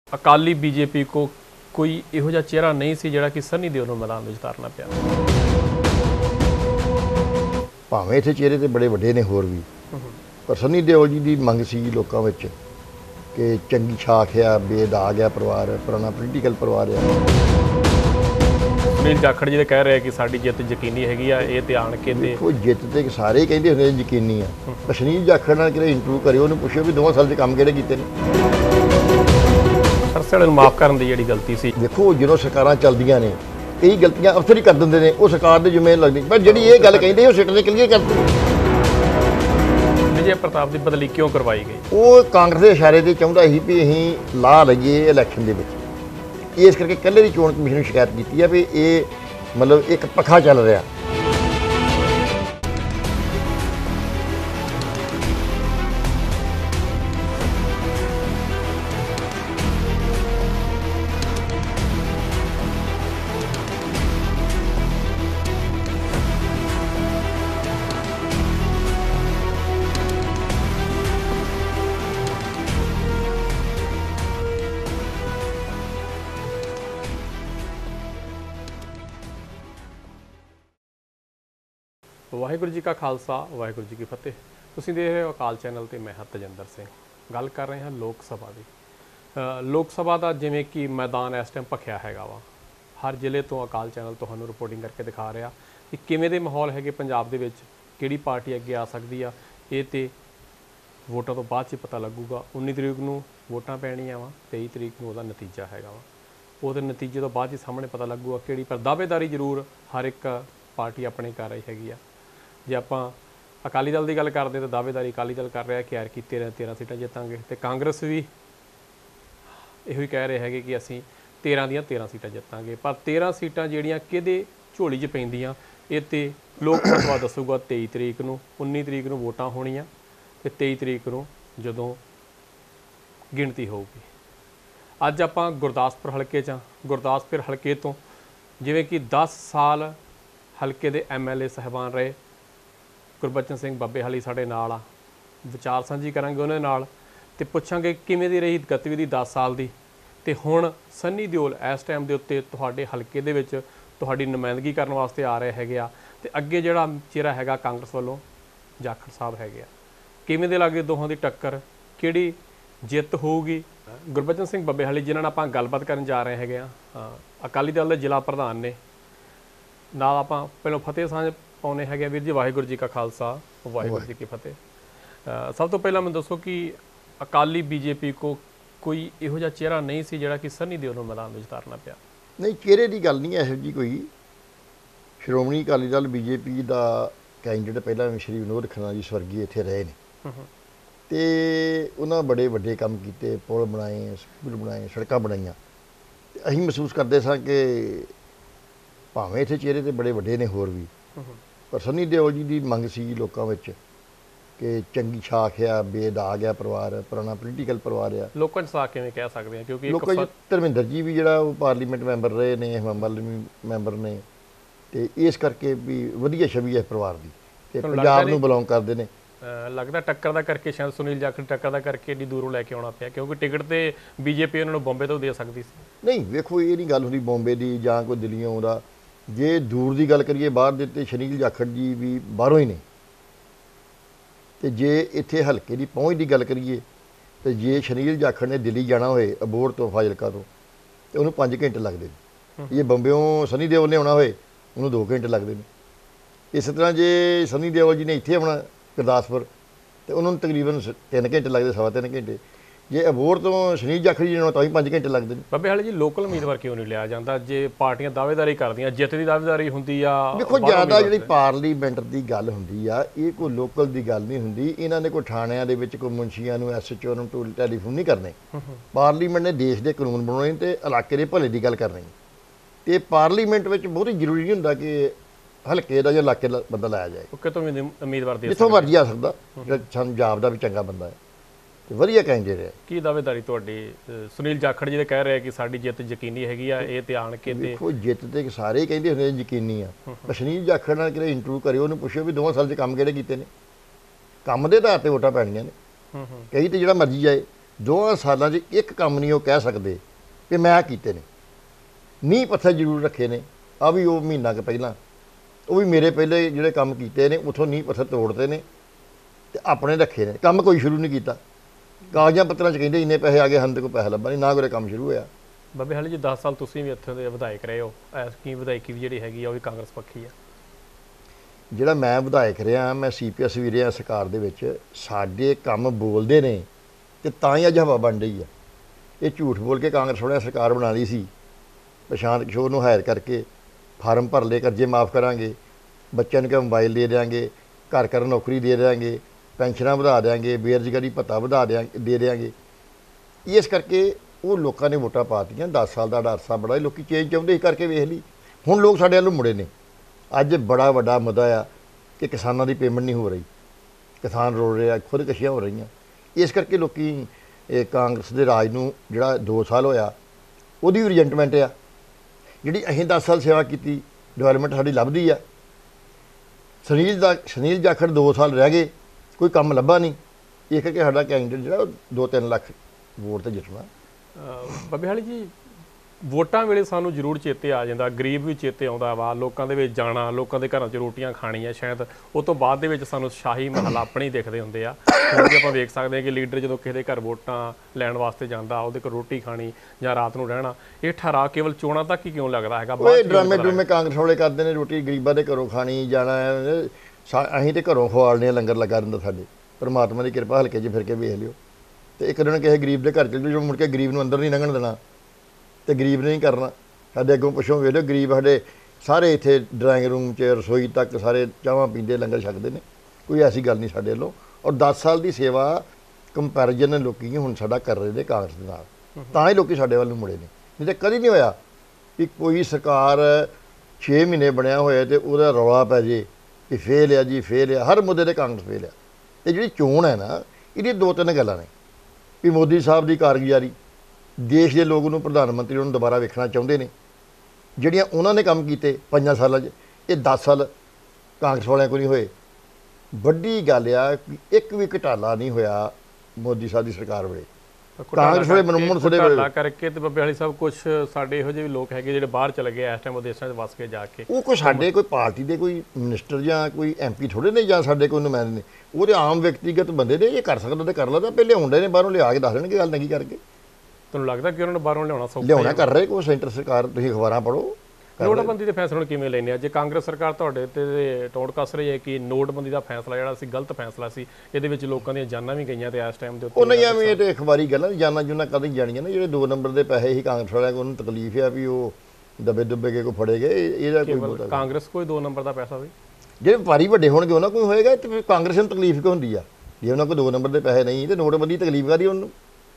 Akali BJP को कोई इहो जिहा चेहरा नहीं सी जिहड़ा कि सनी देओल नूं मैदान विच उतारना पिया। भावें इत्थे चेहरे ते बड़े वड्डे ने होर भी, पर सनी देओल जी की मंग सी लोकां विच कि चंगी छाख आ, बेदाग आ परिवार, पुराना पोलीटिकल परिवार आ। सुनील जाखड़ जी दे कह रहे कि साडी जिੱਤ यकीनी हैगी आ, इह ते आण के ते देखो जिੱਤ ते सारे ही कहंदे हुंदे यकीनी आ, पर सुनील जाखड़ नाल किते इंटरव्यू करियो, उहनूं पुछियो भी 2 साल दे काम किहड़े कीते ने। अरसड़ नूं माफ़ करन दी जिहड़ी गलती सी, देखो जो सरकारां चलदियां ने कई गलतियां अफसर ही कर दिंदे ने, वो सरकार दे जिम्मे लगदी, पर जिहड़ी ये गल कहिंदे वो सिट ने क्लीयर करती। विजय प्रताप की बदली क्यों करवाई गई? वो कांग्रेस के इशारे से चाहता ही भी अं ला लईए इलैक्शन के विच, इस करके कल्ले की चोण कमीशन शिकायत की है भी ये मतलब एक पखा चल रहा। वाहिगुरू जी का खालसा वाहिगुरू जी की फतेह। तुसीं देख रहे हो अकाल चैनल ਤੇ मैं ਹਾਂ ਤਜਿੰਦਰ ਸਿੰਘ। ਗੱਲ ਕਰ ਰਹੇ ਹਾਂ ਲੋਕ ਸਭਾ ਦੀ। ਲੋਕ ਸਭਾ ਦਾ ਜਿਵੇਂ ਕਿ ਮੈਦਾਨ ਇਸ ਟਾਈਮ ਭਖਿਆ ਹੈਗਾ ਵਾ, ਹਰ ਜ਼ਿਲ੍ਹੇ ਤੋਂ ਅਕਾਲ ਚੈਨਲ ਤੁਹਾਨੂੰ ਰਿਪੋਰਟਿੰਗ ਕਰਕੇ ਦਿਖਾ ਰਿਹਾ ਕਿ ਕਿਵੇਂ ਦੇ ਮਾਹੌਲ ਹੈਗੇ ਪੰਜਾਬ ਦੇ ਵਿੱਚ, ਕਿਹੜੀ ਪਾਰਟੀ ਅੱਗੇ ਆ ਸਕਦੀ ਆ। ਇਹ ਤੇ ਵੋਟਾਂ ਤੋਂ ਬਾਅਦ 'ਚ ਪਤਾ ਲੱਗੂਗਾ। 19 ਤਰੀਕ ਨੂੰ ਵੋਟਾਂ ਪੈਣੀਆਂ ਵਾ, 23 ਤਰੀਕ ਨੂੰ ਉਹਦਾ ਨਤੀਜਾ ਹੈਗਾ ਵਾ। ਉਹਦੇ ਨਤੀਜੇ ਤੋਂ ਬਾਅਦ 'ਚ ਸਾਹਮਣੇ ਪਤਾ ਲੱਗੂਗਾ ਕਿਹੜੀ, ਪਰ ਦਾਅਵੇਦਾਰੀ ਜ਼ਰੂਰ ਹਰ ਇੱਕ ਪਾਰਟੀ ਆਪਣੀ ਕਰ ਰਹੀ ਹੈਗੀ ਆ। ਜੇ ਆਪਾਂ ਅਕਾਲੀ ਦਲ ਦੀ ਗੱਲ ਕਰਦੇ ਤਾਂ ਦਾਅਵੇਦਾਰੀ ਅਕਾਲੀ ਦਲ ਕਰ ਰਿਹਾ ਕਿ ਐਤਕੀ 13 ਸੀਟਾਂ ਜਿੱਤਾਂਗੇ, ਤੇ ਕਾਂਗਰਸ ਵੀ ਇਹੋ ਹੀ ਕਹਿ ਰਹੇ ਹੈਗੇ ਕਿ ਅਸੀਂ 13 ਦੀਆਂ 13 ਸੀਟਾਂ ਜਿੱਤਾਂਗੇ। ਪਰ 13 ਸੀਟਾਂ ਜਿਹੜੀਆਂ ਕਿਹਦੇ ਝੋਲੀ 'ਚ ਪੈਂਦੀਆਂ ਇਹ ਤੇ ਲੋਕ ਸਭਾ ਦੱਸੂਗਾ 23 ਤਰੀਕ ਨੂੰ। 19 ਤਰੀਕ ਨੂੰ ਵੋਟਾਂ ਹੋਣੀਆਂ ਤੇ 23 ਤਰੀਕ ਨੂੰ ਜਦੋਂ ਗਿਣਤੀ ਹੋਊਗੀ। ਅੱਜ ਆਪਾਂ ਗੁਰਦਾਸਪੁਰ ਹਲਕੇ 'ਚ, ਗੁਰਦਾਸਪੁਰ ਹਲਕੇ ਤੋਂ ਜਿਵੇਂ ਕਿ 10 ਸਾਲ ਹਲਕੇ ਦੇ MLA ਸਾਹਿਬਾਨ ਰਹੇ ਗੁਰਬਚਨ ਸਿੰਘ ਬੱਬੇਹਾਲੀ ਸਾਡੇ ਨਾਲ ਆ। ਵਿਚਾਰ ਸਾਂਝੀ ਕਰਾਂਗੇ ਉਹਨਾਂ ਨਾਲ ਤੇ ਪੁੱਛਾਂਗੇ ਕਿਵੇਂ ਦੀ ਰਹੀ ਗਤੀਵਿਧੀ 10 ਸਾਲ ਦੀ, ਤੇ ਹੁਣ ਸਨੀ ਦਿਓਲ ਇਸ ਟਾਈਮ ਦੇ ਉੱਤੇ ਤੁਹਾਡੇ ਹਲਕੇ ਦੇ ਵਿੱਚ ਤੁਹਾਡੀ ਨੁਮਾਇੰਦਗੀ ਕਰਨ ਵਾਸਤੇ ਆ ਰਹੇ ਹੈਗੇ ਆ, ਤੇ ਅੱਗੇ ਜਿਹੜਾ ਚਿਹਰਾ ਹੈਗਾ ਕਾਂਗਰਸ ਵੱਲੋਂ ਜਾਖੜ ਸਾਹਿਬ ਹੈਗੇ ਆ। ਕਿਵੇਂ ਦੇ ਲੱਗੇ ਦੋਹਾਂ ਦੀ ਟੱਕਰ, ਕਿਹੜੀ ਜਿੱਤ ਹੋਊਗੀ? ਗੁਰਬਚਨ ਸਿੰਘ ਬੱਬੇਹਾਲੀ ਜਿਨ੍ਹਾਂ ਨਾਲ ਆਪਾਂ ਗੱਲਬਾਤ ਕਰਨ ਜਾ ਰਹੇ ਹੈਗੇ ਆ, ਅਕਾਲੀ ਦਲ ਦੇ ਜ਼ਿਲ੍ਹਾ ਪ੍ਰਧਾਨ ਨੇ। ਨਾਲ ਆਪਾਂ ਪਹਿਲਾਂ ਫਤਿਹ ਸਾਂਝ ਪਾਉਣੇ ਹੈਗੇ ਵੀਰ ਜੀ। ਵਾਹਿਗੁਰੂ ਜੀ ਕਾ ਖਾਲਸਾ ਵਾਹਿਗੁਰੂ जी की फतेह। सब तो पहला मैं दसो कि अकाली बीजेपी को कोई इहो जिहा चेहरा नहीं सी जिहड़ा कि सनी देओल नूं मैदान विच उतारना पिया। नहीं चेहरे की गल नहीं है जी कोई। श्रोमणी अकाली दल बीजेपी का कैंਡੀਡੇਟ पहला श्री विनोद खन्ना जी स्वर्गीय इत्थे रहे ने, ते उन्हां बड़े वड्डे काम कीते, पुल बनाए, स्कूल बनाए, सड़कां बनाईआं। असीं महसूस करदे सां कि भावें इत्थे चेहरे ते बड़े वड्डे ने होर भी, पर सनी देओल जी की मंग सी लोकां विच कि चंगी छाख आ, बेदाग आ परिवार, पुराना पोलीटिकल परिवार आ। लोकां 'ਚ साख किवें कह सकदे आ क्योंकि लोकां 'ਚ ਧਰਮਿੰਦਰ ਜੀ ਵੀ ਜਿਹੜਾ ਉਹ ਪਾਰਲੀਮੈਂਟ ਮੈਂਬਰ ਰਹੇ ਨੇ, ਮੈਂਬਰ ਨੇ, ਤੇ ਇਸ ਕਰਕੇ ਵੀ ਵਧੀਆ ਛਵੀ ਹੈ ਪਰਿਵਾਰ ਦੀ, ਤੇ ਪੰਜਾਬ ਨੂੰ ਬਿਲੋਂਗ ਕਰਦੇ ਨੇ। ਲੱਗਦਾ ਟੱਕਰ ਦਾ ਕਰਕੇ ਸ਼ਾਇਦ ਸੁਨੀਲ ਜਾਖੜ ਟੱਕਰ ਦਾ ਕਰਕੇ ਏਡੀ ਦੂਰੋਂ ਲੈ ਕੇ ਆਉਣਾ ਪਿਆ, ਕਿਉਂਕਿ ਟਿਕਟ ਤੇ ਬੀਜੇਪੀ ਉਹਨਾਂ ਨੂੰ ਬੰਬੇ ਤੋਂ ਦੇ ਸਕਦੀ ਸੀ। ਨਹੀਂ ਵੇਖੋ ਇਹ ਨਹੀਂ ਗੱਲ ਹੁੰਦੀ ਬੰਬੇ ਦੀ ਜਾਂ ਕੋਈ ਦਿੱਲੀੋਂ ਆਉਂਦਾ। ਜੇ ਦੂਰ ਦੀ ਗੱਲ ਕਰੀਏ ਬਾਹਰ ਦੇ, ਤੇ ਸੁਨੀਲ ਜਾਖੜ ਜੀ ਵੀ ਬਾਹਰੋਂ ਹੀ ਨੇ। ਤੇ ਜੇ ਇੱਥੇ ਹਲਕੇ ਦੀ ਪਹੁੰਚ ਦੀ ਗੱਲ ਕਰੀਏ, ਤੇ ਜੇ ਸੁਨੀਲ ਜਾਖੜ ਨੇ ਦਿੱਲੀ ਜਾਣਾ ਹੋਏ ਅਬੋਹਰ ਤੋਂ, ਫਾਜ਼ਿਲਕਾ ਤੋਂ, ਤੇ ਉਹਨੂੰ 5 ਘੰਟੇ ਲੱਗਦੇ ਨੇ। ਜੇ ਬੰਬਿਓਂ ਸਨੀ ਦਿਓਲ ਨੇ ਆਉਣਾ ਹੋਏ ਉਹਨੂੰ 2 ਘੰਟੇ ਲੱਗਦੇ ਨੇ। ਇਸ ਤਰ੍ਹਾਂ ਜੇ ਸਨੀ ਦਿਓਲ ਜੀ ਨੇ ਇੱਥੇ ਆਉਣਾ ਗੁਰਦਾਸਪੁਰ, ਤੇ ਉਹਨਾਂ ਨੂੰ ਤਕਰੀਬਨ 3 ਘੰਟੇ ਲੱਗਦੇ, 3.25 ਘੰਟੇ। ਜੇ ਅਬੋਹਰ ਤੋਂ ਸੁਨੀਲ ਜਾਖੜ ਜੀ ਨੂੰ ਤਾਂ ਵੀ 5 ਘੰਟੇ ਲੱਗਦੇ ਨੇ। ਬੱਬੇਹਾਲੀ ਜੀ ਲੋਕਲ ਉਮੀਦਵਾਰ ਕਿਉਂ ਨਹੀਂ ਲਿਆ ਜਾਂਦਾ? ਜੇ ਪਾਰਟੀਆਂ ਦਾਅਵੇਦਾਰੀ ਕਰਦੀਆਂ, ਜਿੱਤ ਦੀ ਦਾਅਵੇਦਾਰੀ ਹੁੰਦੀ ਆ। ਦੇਖੋ ਜ਼ਿਆਦਾ ਜਿਹੜੀ ਪਾਰਲੀਮੈਂਟ ਦੀ ਗੱਲ ਹੁੰਦੀ ਆ, ਇਹ ਕੋਈ ਲੋਕਲ ਦੀ ਗੱਲ ਨਹੀਂ ਹੁੰਦੀ। ਇਹਨਾਂ ਨੇ ਕੋਈ ਥਾਣਿਆਂ ਦੇ ਵਿੱਚ ਕੋਈ ਮੁਨਸ਼ੀਆਂ ਨੂੰ, SHO ਨੂੰ ਟੈਲੀਫੋਨ ਨਹੀਂ ਕਰਨੇ। ਪਾਰਲੀਮੈਂਟ ਨੇ ਦੇਸ਼ ਦੇ ਕਾਨੂੰਨ ਬਣਾਉਣੇ ਤੇ ਇਲਾਕੇ ਦੇ ਭਲੇ ਦੀ ਗੱਲ ਕਰਨੀ। ਤੇ ਪਾਰਲੀਮੈਂਟ ਵਿੱਚ ਬਹੁਤ ਹੀ ਜ਼ਰੂਰੀ ਨਹੀਂ ਹੁੰਦਾ ਕਿ ਹਲਕੇ ਦਾ ਜਾਂ ਇਲਾਕੇ ਦਾ ਬੰਦਾ ਲਾਇਆ ਜਾਏ। ਕਿਤੋਂ ਵੀ ਉਮੀਦਵਾਰ ਦੇ ਜਿੱਥੋਂ ਮਰਜ਼ੀ ਆ ਸਕਦਾ, ਸਾਨੂੰ ਜਾਪਦਾ ਵੀ ਚੰਗਾ ਬੰਦਾ ਹੈ, ਵਧੀਆ ਕੈਂਡੀਡੇਟ ਹੈ। ਕੀ ਦਾਅਵੇਦਾਰੀ ਤੁਹਾਡੀ? ਸੁਨੀਲ ਜਾਖੜ ਜੀ ਦੇ ਕਹਿ ਰਹੇ ਕਿ ਸਾਡੀ ਜਿੱਤ ਯਕੀਨੀ ਹੈਗੀ ਆ, ਇਹ ਤੇ ਆਣ ਕੇ ਤੇ ਦੇਖੋ ਜਿੱਤ ਤੇ ਸਾਰੇ ਕਹਿੰਦੇ ਹੁੰਦੇ ਯਕੀਨੀ ਆ, ਪਰ ਸੁਨੀਲ ਜਾਖੜ ਨਾਲ ਕਿਤੇ ਇੰਟਰਵਿਊ ਕਰਿਓ, ਉਹਨੂੰ ਪੁੱਛਿਓ ਵੀ 2 ਸਾਲ 'ਚ ਕੰਮ ਕਿਹੜੇ ਕੀਤੇ ਨੇ। ਕੰਮ ਦੇ ਆਧਾਰ ਤੇ ਵੋਟਾਂ ਪੈਣੀਆਂ ਨੇ। ਕਈ ਤੇ ਜਿਹੜਾ ਮਰਜ਼ੀ ਜਾਏ, 2 ਸਾਲਾਂ 'ਚ ਇੱਕ ਕੰਮ ਨਹੀਂ ਉਹ ਕਹਿ ਸਕਦੇ ਕਿ ਮੈਂ ਆਹ ਕੀਤੇ ਨੇ। ਨੀਂਹ ਪੱਥਰ ਜ਼ਰੂਰ ਰੱਖੇ ਨੇ, ਆ ਵੀ ਉਹ ਮਹੀਨਾ ਕੁ ਪਹਿਲਾਂ ਉਹ ਵੀ ਮੇਰੇ ਪਹਿਲੇ ਜਿਹੜੇ ਕੰਮ ਕੀਤੇ ਨੇ ਉੱਥੋਂ ਨੀਂਹ ਪੱਥਰ ਤੋੜਦੇ ਨੇ ਤੇ ਆਪਣੇ ਰੱਖੇ ਨੇ। ਕੰਮ ਕੋਈ ਸ਼ੁਰੂ ਨਹੀਂ ਕੀਤਾ, ਕਾਗਜ਼ਾਂ ਪੱਤਰਾਂ 'ਚ ਕਹਿੰਦੇ ਇੰਨੇ ਪੈਸੇ ਆ ਗਏ, ਹਨ ਤੇ ਕੋਈ ਪੈਸਾ ਲੱਭਾ ਨਹੀਂ, ਨਾ ਕੋਈ ਕੰਮ ਸ਼ੁਰੂ ਹੋਇਆ। ਬਾਬੇ ਹਾਲੀ ਜੀ 10 ਸਾਲ ਤੁਸੀਂ ਵੀ ਇੱਥੇ ਦੇ ਵਿਧਾਇਕ ਰਹੇ ਹੋ, ਐਸਕੀ ਵਿਧਾਇਕੀ ਵੀ ਜਿਹੜੀ ਹੈਗੀ ਆ ਉਹ ਵੀ ਕਾਂਗਰਸ ਪੱਖੀ ਆ। ਜਿਹੜਾ ਮੈਂ ਵਿਧਾਇਕ ਰਿਹਾ, ਮੈਂ CPS ਵੀ ਰਿਹਾ ਸਰਕਾਰ ਦੇ ਵਿੱਚ, ਸਾਡੇ ਕੰਮ ਬੋਲਦੇ ਨੇ ਤੇ ਤਾਂ ਹੀ ਅੱਜ ਹਵਾ ਬਣ ਰਹੀ ਆ। ਇਹ ਝੂਠ ਬੋਲ ਕੇ ਕਾਂਗਰਸ ਵਾਲਿਆਂ ਸਰਕਾਰ ਬਣਾ ਲਈ ਸੀ, ਪ੍ਰਸ਼ਾਂਤ ਕਿਸ਼ੋਰ ਨੂੰ ਹਾਇਰ ਕਰਕੇ ਫਾਰਮ ਭਰ ਲਏ, ਕਰਜ਼ੇ ਮਾਫ ਕਰਾਂਗੇ, ਬੱਚਿਆਂ ਨੂੰ ਕਿ ਮੋਬਾਈਲ ਦੇ ਦਿਆਂਗੇ, ਘਰ ਘਰ ਨੌਕਰੀ ਦੇ ਦਿਆਂਗੇ, ਪੈਨਸ਼ਨਾਂ ਵਧਾ ਦਿਆਂਗੇ, ਬੇਰੁਜ਼ਗਾਰੀ ਭੱਤਾ ਵਧਾ ਦੇ ਦਿਆਂਗੇ। ਇਸ ਕਰਕੇ ਉਹ ਲੋਕਾਂ ਨੇ ਵੋਟਾਂ ਪਾਤੀਆਂ। 10 ਸਾਲ ਦਾ ਡਰ ਬੜਾ, ਲੋਕੀ ਚੇਂਜ ਚਾਹੁੰਦੇ ਸੀ, ਕਰਕੇ ਵੇਖ ਲਈ। ਹੁਣ ਲੋਕ ਸਾਡੇ ਵੱਲੋਂ ਮੁੜੇ ਨੇ। ਅੱਜ ਬੜਾ ਵੱਡਾ ਮੁੱਦਾ ਆ ਕਿ ਕਿਸਾਨਾਂ ਦੀ ਪੇਮੈਂਟ ਨਹੀਂ ਹੋ ਰਹੀ, ਕਿਸਾਨ ਰੋਲ ਰਿਹਾ, ਖੁਦਕਸ਼ੀਆਂ ਹੋ ਰਹੀਆਂ। ਇਸ ਕਰਕੇ ਲੋਕੀ ਕਾਂਗਰਸ ਦੇ ਰਾਜ ਨੂੰ ਜਿਹੜਾ 2 ਸਾਲ ਹੋਇਆ ਉਹਦੀ ਵੀ ਰਿਜੈਂਟਮੈਂਟ ਆ। ਜਿਹੜੀ ਅਸੀਂ 10 ਸਾਲ ਸੇਵਾ ਕੀਤੀ, ਡਿਵੈਲਪਮੈਂਟ ਸਾਡੀ ਲੱਭਦੀ ਆ। ਸੁਨੀਲ ਜਾਖੜ 2 ਸਾਲ ਰਹਿ ਗਏ, ਕੋਈ ਕੰਮ ਲੱਭਾ ਨਹੀਂ। ਇਹ ਕਰਕੇ ਸਾਡਾ ਕੈਂਡੀਡੇਟ ਜਿਹੜਾ 2-3 ਲੱਖ ਵੋਟ ਤੇ ਜਿੱਤਣਾ। ਬਾਬੇ ਹਾਲੀ ਜੀ ਵੋਟਾਂ ਵੇਲੇ ਸਾਨੂੰ ਜ਼ਰੂਰ ਚੇਤੇ ਆ ਜਾਂਦਾ, ਗਰੀਬ ਵੀ ਚੇਤੇ ਆਉਂਦਾ ਵਾ, ਲੋਕਾਂ ਦੇ ਵਿੱਚ ਜਾਣਾ, ਲੋਕਾਂ ਦੇ ਘਰਾਂ 'ਚ ਰੋਟੀਆਂ ਖਾਣੀਆਂ। ਸ਼ਾਇਦ ਉਹ ਤੋਂ ਬਾਅਦ ਦੇ ਵਿੱਚ ਸਾਨੂੰ ਸ਼ਾਹੀ ਮਹੱਲ ਆਪਣੇ ਹੀ ਦਿਖਦੇ ਹੁੰਦੇ ਆ। ਹੁਣ ਵੀ ਆਪਾਂ ਵੇਖ ਸਕਦੇ ਹਾਂ ਕਿ ਲੀਡਰ ਜਦੋਂ ਕਿਸੇ ਦੇ ਘਰ ਵੋਟਾਂ ਲੈਣ ਵਾਸਤੇ ਜਾਂਦਾ, ਉਹਦੇ ਕੋਲ ਰੋਟੀ ਖਾਣੀ ਜਾਂ ਰਾਤ ਨੂੰ ਰਹਿਣਾ, ਇਹ ਠਹਿਰਾ ਕੇਵਲ ਚੋਣਾਂ ਤੱਕ ਹੀ ਕਿਉਂ ਲੱਗਦਾ ਹੈਗਾ? ਉਹ ਡਰਾਮੇ ਕਾਂਗਰਸ ਵਾਲੇ ਕਰਦੇ ਨੇ, ਰੋਟੀ ਗਰੀਬਾਂ ਦੇ ਘਰੋਂ ਖਾਣੀ ਜਾਣਾ। ਅਸੀਂ ਤੇ ਘਰੋਂ ਖਵਾਲਣੇ ਆ, ਲੰਗਰ ਲੱਗਾ ਰਹਿੰਦਾ ਸਾਡੇ। ਪਰਮਾਤਮਾ ਦੀ ਕਿਰਪਾ, ਹਲਕੇ 'ਚ ਫਿਰ ਕੇ ਵੇਖ ਲਿਓ। ਤੇ ਇੱਕ ਦਿਨ ਕਿਸੇ ਗਰੀਬ ਦੇ ਘਰ ਚੱਲ ਜਾਓ, ਮੁੜ ਕੇ ਗਰੀਬ ਨੂੰ ਅੰਦਰ ਨਹੀਂ ਲੰਘਣ ਦੇਣਾ ਤੇ ਗਰੀਬ ਨੇ ਨਹੀਂ ਕਰਨਾ। ਸਾਡੇ ਅੱਗੋਂ ਪਿੱਛੋਂ ਵੇਖ ਲਿਓ, ਗਰੀਬ ਸਾਡੇ ਸਾਰੇ ਇੱਥੇ ਡਰਾਇੰਗ ਰੂਮ 'ਚ ਰਸੋਈ ਤੱਕ ਸਾਰੇ ਚਾਹਾਂ ਪੀਂਦੇ, ਲੰਗਰ ਛਕਦੇ ਨੇ। ਕੋਈ ਐਸੀ ਗੱਲ ਨਹੀਂ ਸਾਡੇ ਵੱਲੋਂ। ਔਰ 10 ਸਾਲ ਦੀ ਸੇਵਾ ਕੰਪੈਰੀਜ਼ਨ ਲੋਕੀ ਹੁਣ ਸਾਡਾ ਕਰ ਰਹੇ ਨੇ ਕਾਂਗਰਸ ਦੇ ਨਾਲ, ਤਾਂ ਹੀ ਲੋਕੀ ਸਾਡੇ ਵੱਲ ਨੂੰ ਮੁੜੇ ਨੇ। ਨਹੀਂ ਤਾਂ ਕਦੀ ਨਹੀਂ ਹੋਇਆ ਕਿ ਕੋਈ ਸਰਕਾਰ 6 ਮਹੀਨੇ ਬਣਿਆ ਹੋਇਆ ਤੇ ਉਹਦਾ ਰੌਲਾ ਪੈ ਜੇ ਕਿ ਫੇਲ ਆ ਜੀ, ਫੇਲ ਆ। ਹਰ ਮੁੱਦੇ 'ਤੇ ਕਾਂਗਰਸ ਫੇਲ ਆ। ਇਹ ਜਿਹੜੀ ਚੋਣ ਹੈ ਨਾ, ਇਹਦੀ 2-3 ਗੱਲਾਂ ਨੇ ਵੀ ਮੋਦੀ ਸਾਹਿਬ ਦੀ ਕਾਰਗੁਜ਼ਾਰੀ, ਦੇਸ਼ ਦੇ ਲੋਕ ਨੂੰ ਪ੍ਰਧਾਨ ਮੰਤਰੀ ਨੂੰ ਦੁਬਾਰਾ ਵੇਖਣਾ ਚਾਹੁੰਦੇ ਨੇ। ਜਿਹੜੀਆਂ ਉਹਨਾਂ ਨੇ ਕੰਮ ਕੀਤੇ 5 ਸਾਲਾਂ 'ਚ, ਇਹ 10 ਸਾਲ ਕਾਂਗਰਸ ਵਾਲਿਆਂ ਕੋਲ ਨਹੀਂ ਹੋਏ। ਵੱਡੀ ਗੱਲ ਆ ਕਿ ਇੱਕ ਵੀ ਘਟਾਲਾ ਨਹੀਂ ਹੋਇਆ ਮੋਦੀ ਸਾਹਿਬ ਦੀ ਸਰਕਾਰ ਵੇਲੇ। ਕਾਂਗਰਸ ਵਾਲੇ ਮਨਮੋਹਨ ਸਿੰਘ ਘਟਾਲਾ ਕਰਕੇ ਤੇ ਬੱਬੇ ਵਾਲੀ ਸਾਹਿਬ ਕੁਝ ਸਾਡੇ ਇਹੋ ਜਿਹੇ ਵੀ ਲੋਕ ਹੈਗੇ ਜਿਹੜੇ ਬਾਹਰ ਚਲੇ ਗਏ ਇਸ ਟਾਈਮ ਵਿਦੇਸ਼ਾਂ 'ਚ ਵਸ ਕੇ ਜਾ ਕੇ। ਉਹ ਕੋਈ ਸਾਡੇ ਕੋਈ ਪਾਰਟੀ ਦੇ ਕੋਈ ਮਿਨਿਸਟਰ ਜਾਂ ਕੋਈ MP ਥੋੜ੍ਹੇ ਨੇ, ਜਾਂ ਸਾਡੇ ਕੋਈ ਨੁਮਾਇੰਦੇ ਨੇ। ਉਹ ਤੇ ਆਮ ਵਿਅਕਤੀਗਤ ਬੰਦੇ ਨੇ। ਇਹ ਕਰ ਸਕਦਾ ਤੇ ਕਰ ਲੈਂਦਾ। ਪਹਿਲੇ ਆਉਂਦੇ ਨੇ ਬਾਹਰੋਂ, ਲਿਆ ਕੇ ਦੱਸ ਦੇਣਗੇ ਗੱਲ ਨਹੀਂ ਕਰਕੇ। ਤੁਹਾਨੂੰ ਲੱਗਦਾ ਕਿ ਉਹਨਾਂ ਨੂੰ ਬਾਹਰੋਂ ਲਿਆਉਣਾ ਸੌਖਾ? ਲਿਆਉਣਾ ਕਰ ਰਹੇ ਕੋਈ ਸੈਂਟਰ ਸਰਕਾਰ, ਤੁਸੀਂ ਅਖਬਾਰਾਂ ਪੜ੍ਹੋ। ਨੋਟਬੰਦੀ ਦੇ ਫੈਸਲੇ ਨੂੰ ਕਿਵੇਂ ਲੈਂਦੇ ਆ? ਜੇ ਕਾਂਗਰਸ ਸਰਕਾਰ ਤੁਹਾਡੇ ਤੇ ਟੋਟ ਕੱਸ ਰਹੀ ਹੈ ਕਿ ਨੋਟਬੰਦੀ ਦਾ ਫੈਸਲਾ ਜਿਹੜਾ ਸੀ ਗਲਤ ਫੈਸਲਾ ਸੀ, ਇਹਦੇ ਵਿੱਚ ਲੋਕਾਂ ਦੀਆਂ ਜਾਨਾਂ ਵੀ ਗਈਆਂ ਤੇ ਇਸ ਟਾਈਮ ਦੇ ਉੱਤੇ ਉਹ ਨਹੀਂ ਐਵੇਂ, ਇਹ ਤੇ ਅਖਬਾਰੀ ਗੱਲਾਂ, ਜਾਨਾਂ ਜੁਨਾਂ ਕਦੇ ਜਾਣੀਆਂ ਨੇ। ਜਿਹੜੇ 2 ਨੰਬਰ ਦੇ ਪੈਸੇ ਸੀ ਕਾਂਗਰਸ ਵਾਲਿਆਂ ਕੋਲ, ਉਹਨੂੰ ਤਕਲੀਫ ਆ ਵੀ ਉਹ ਦਬੇ ਦੁੱਬੇ ਕੇ ਕੋ ਫੜੇ ਗਏ। ਇਹਦਾ ਕੋਈ ਕਾਂਗਰਸ ਕੋਈ 2 ਨੰਬਰ ਦਾ ਪੈਸਾ ਸੀ? ਜਿਹੜੇ ਵਪਾਰੀ ਵੱਡੇ ਹੋਣਗੇ ਉਹਨਾਂ ਕੋਈ ਹੋਏਗਾ। ਤੇ ਫਿਰ ਕਾਂਗਰਸ ਨੂੰ ਤਕਲੀਫ ਕਿਉਂ ਹੁੰਦੀ ਆ? ਜੇ ਉਹਨਾਂ ਕੋਲ 2 ਨੰਬਰ ਦੇ ਪੈਸੇ ਨਹੀਂ ਤੇ ਨੋਟਬੰਦੀ ਤਕਲੀਫ ਕਾਹਦੀ ਉਹਨੂੰ?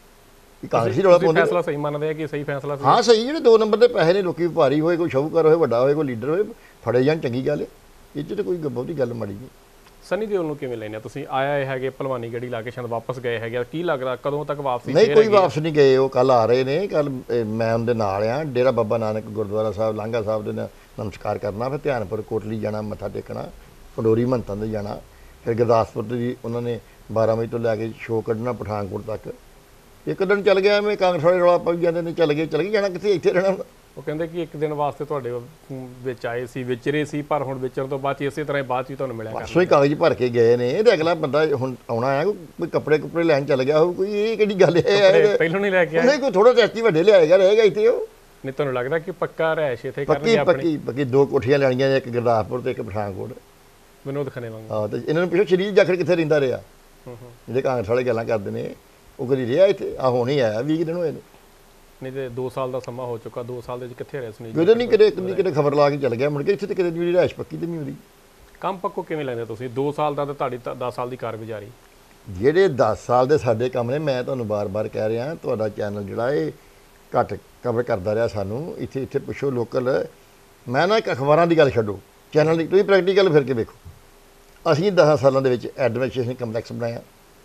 ਕਾਂਗਰਸੀ ਰੌਲਾ ਪਾਉਂਦੇ। ਫੈਸਲਾ ਸਹੀ ਮੰਨਦੇ ਆ ਕਿ ਸਹੀ ਫੈਸਲਾ ਸੀ? ਹਾਂ ਸਹੀ। ਜਿਹੜੇ 2 ਨੰਬਰ ਦੇ ਪੈਸੇ ਨੇ, ਲੋਕੀ ਵਪਾਰੀ ਹੋਏ, ਕੋਈ ਸ਼ਾਹੂਕਾਰ ਹੋਏ, ਵੱਡਾ ਹੋਏ, ਕੋਈ ਲੀਡਰ ਹੋਏ, ਫੜੇ ਜਾਣ, ਚੰਗੀ ਗੱਲ ਹੈ। ਇਹ 'ਚ ਤਾਂ ਕੋਈ ਬਹੁਤੀ ਗੱਲ ਮਾੜੀ ਨਹੀਂ। ਸਨੀ ਦਿਓਲ ਨੂੰ ਕਿਵੇਂ ਲੈਣੇ? ਤੁਸੀਂ ਆਇਆ ਹੈਗੇ ਭਲਵਾਨੀ ਗੱਡੀ ਲਾ ਕੇ, ਸ਼ਾਇਦ ਵਾਪਸ ਗਏ ਹੈਗੇ, ਕੀ ਲੱਗਦਾ ਕਦੋਂ ਤੱਕ ਵਾਪਸੀ? ਨਹੀਂ, ਕੋਈ ਵਾਪਸ ਨਹੀਂ ਗਏ। ਉਹ ਕੱਲ ਆ ਰਹੇ ਨੇ। ਕੱਲ ਮੈਂ ਉਹਦੇ ਨਾਲ ਆ। ਡੇਰਾ ਬਾਬਾ ਨਾਨਕ ਗੁਰਦੁਆਰਾ ਸਾਹਿਬ ਲਾਂਘਾ ਸਾਹਿਬ ਦੇ ਨਮਸਕਾਰ ਕਰਨਾ, ਫਿਰ ਧਿਆਨਪੁਰ ਕੋਟਲੀ ਜਾਣਾ, ਮੱਥਾ ਟੇਕਣਾ, ਪੰਡੋਰੀ ਮਹੰਤਾਂ ਦੇ ਜਾਣਾ, ਫਿਰ ਗੁਰਦਾਸਪੁਰ ਦੀ ਉਹਨਾਂ ਨੇ 12 ਵਜੇ ਤੋਂ ਲੈ ਕੇ ਸ਼ੋਅ ਕੱਢਣਾ ਪਠਾਨਕੋਟ ਤੱਕ। ਇੱਕ ਦਿਨ ਚੱਲ ਗਿਆ। ਐਵੇਂ ਕਾਂਗਰਸ ਵਾਲੇ ਰੌਲਾ ਪਾਈ ਜਾਂਦੇ ਨੇ, ਚੱਲ ਗਏ ਜਾਣਾ ਕਿੱਥੇ, ਇੱਥੇ ਰਹਿਣਾ। ਉਹ ਕਹਿੰਦੇ ਕਿ ਇੱਕ ਦਿਨ ਵਾਸਤੇ ਤੁਹਾਡੇ ਵਿੱਚ ਆਏ ਸੀ, ਵਿਚਰੇ ਸੀ, ਪਰ ਹੁਣ ਵਿਚਰਨ ਤੋਂ ਬਾਅਦ ਇਸੇ ਤਰ੍ਹਾਂ ਹੀ ਬਾਅਦ 'ਚ ਤੁਹਾਨੂੰ ਮਿਲਿਆ। ਪਰਸੋਂ ਹੀ ਕਾਗਜ਼ ਭਰ ਕੇ ਗਏ ਨੇ। ਤੇ ਅਗਲਾ ਬੰਦਾ ਹੁਣ ਆਉਣਾ ਹੈ, ਕੋਈ ਕੱਪੜੇ ਲੈਣ ਚੱਲ ਗਿਆ ਹੋਊ, ਕੋਈ ਇਹ ਕਿਹੜੀ ਗੱਲ ਹੈ? ਪਹਿਲਾਂ ਨਹੀਂ ਲੈ ਕੇ ਆਏ? ਨਹੀਂ, ਕੋਈ ਥੋੜਾ ਟੈਸਟੀ ਵੱਡੇ ਲਿਆਏਗਾ, ਰਹੇਗਾ ਇੱਥੇ ਉਹ। ਨਹੀਂ, ਤੁਹਾਨੂੰ ਲੱਗਦਾ ਕਿ ਪੱਕਾ ਰਹਿਸ਼ ਇੱਥੇ ਕਰਨਗੇ ਆਪਣੀ? ਪੱਕੀ 2 ਕੋਠੀਆਂ ਲੈਣੀਆਂ, ਇੱਕ ਗੁਰਦਾਸਪੁਰ ਤੇ ਇੱਕ ਪਠਾਨਕੋਟ। ਵਿਨੋਦ ਖੰਨੇ ਵਾਂਗ। ਹਾਂ, ਤੇ ਇਹਨਾਂ ਨੂੰ ਪੁੱਛੋ ਸ਼ਰੀਰ ਜਾਖੜ ਕਿੱਥੇ ਰਹਿੰਦਾ ਰਿਹਾ? ਜਿਹੜੇ ਕਾਂਗਰਸ ਵਾਲੇ ਗੱਲਾਂ ਕਰਦੇ ਨੇ, ਉਹ ਕਦੀ ਰਿਹਾ ਇੱਥੇ? ਆ ਹੁਣ ਹੀ ਆਇਆ, 20 ਦਿਨ ਹੋਏ ਨੇ। ਨਹੀਂ ਤੇ 2 ਸਾਲ ਦਾ ਸਮਾਂ ਹੋ ਚੁੱਕਾ। 2 ਸਾਲ ਦੇ ਵਿੱਚ ਕਿੱਥੇ ਰਹੇ ਸੁਨੀਲ? ਕਿਤੇ ਨਹੀਂ, ਕਿਤੇ ਖਬਰ ਲਾ ਕੇ ਚੱਲ ਗਿਆ ਮੁੜ ਕੇ। ਇੱਥੇ ਤੇ ਕਿਤੇ ਜਿਹੜੀ ਰਿਹਾਇਸ਼ ਪੱਕੀ ਤੇ ਨਹੀਂ ਹੋ ਰਹੀ। ਕੰਮ ਪੱਕੋ ਕਿਵੇਂ ਲੈਂਦੇ ਤੁਸੀਂ? 2 ਸਾਲ ਦਾ ਤੇ ਤੁਹਾਡੀ 10 ਸਾਲ ਦੀ ਕਾਰਗੁਜ਼ਾਰੀ। ਜਿਹੜੇ 10 ਸਾਲ ਦੇ ਸਾਡੇ ਕੰਮ ਨੇ, ਮੈਂ ਤੁਹਾਨੂੰ ਬਾਰ-ਬਾਰ ਕਹਿ ਰਿਹਾ, ਤੁਹਾਡਾ ਚੈਨਲ ਜਿਹੜਾ ਇਹ ਘੱਟ ਕਵਰ ਕਰਦਾ ਰਿਹਾ ਸਾਨੂੰ। ਇੱਥੇ ਪੁੱਛੋ ਲੋਕਲ। ਮੈਂ ਨਾ ਇੱਕ ਅਖਬਾਰਾਂ ਦੀ ਗੱਲ ਛੱਡੋ, ਚੈਨਲ ਦੀ ਤੁਸੀਂ ਪ੍ਰੈਕਟੀਕਲ ਫਿਰ ਕੇ ਵੇਖੋ। ਅਸੀਂ 10 ਸਾਲਾਂ ਦੇ ਵਿੱਚ ਐਡਮਿਨਿਸਟ੍ਰੇਸ਼ਨ ਕੰਪਲੈਕਸ ਬਣਾਇਆ,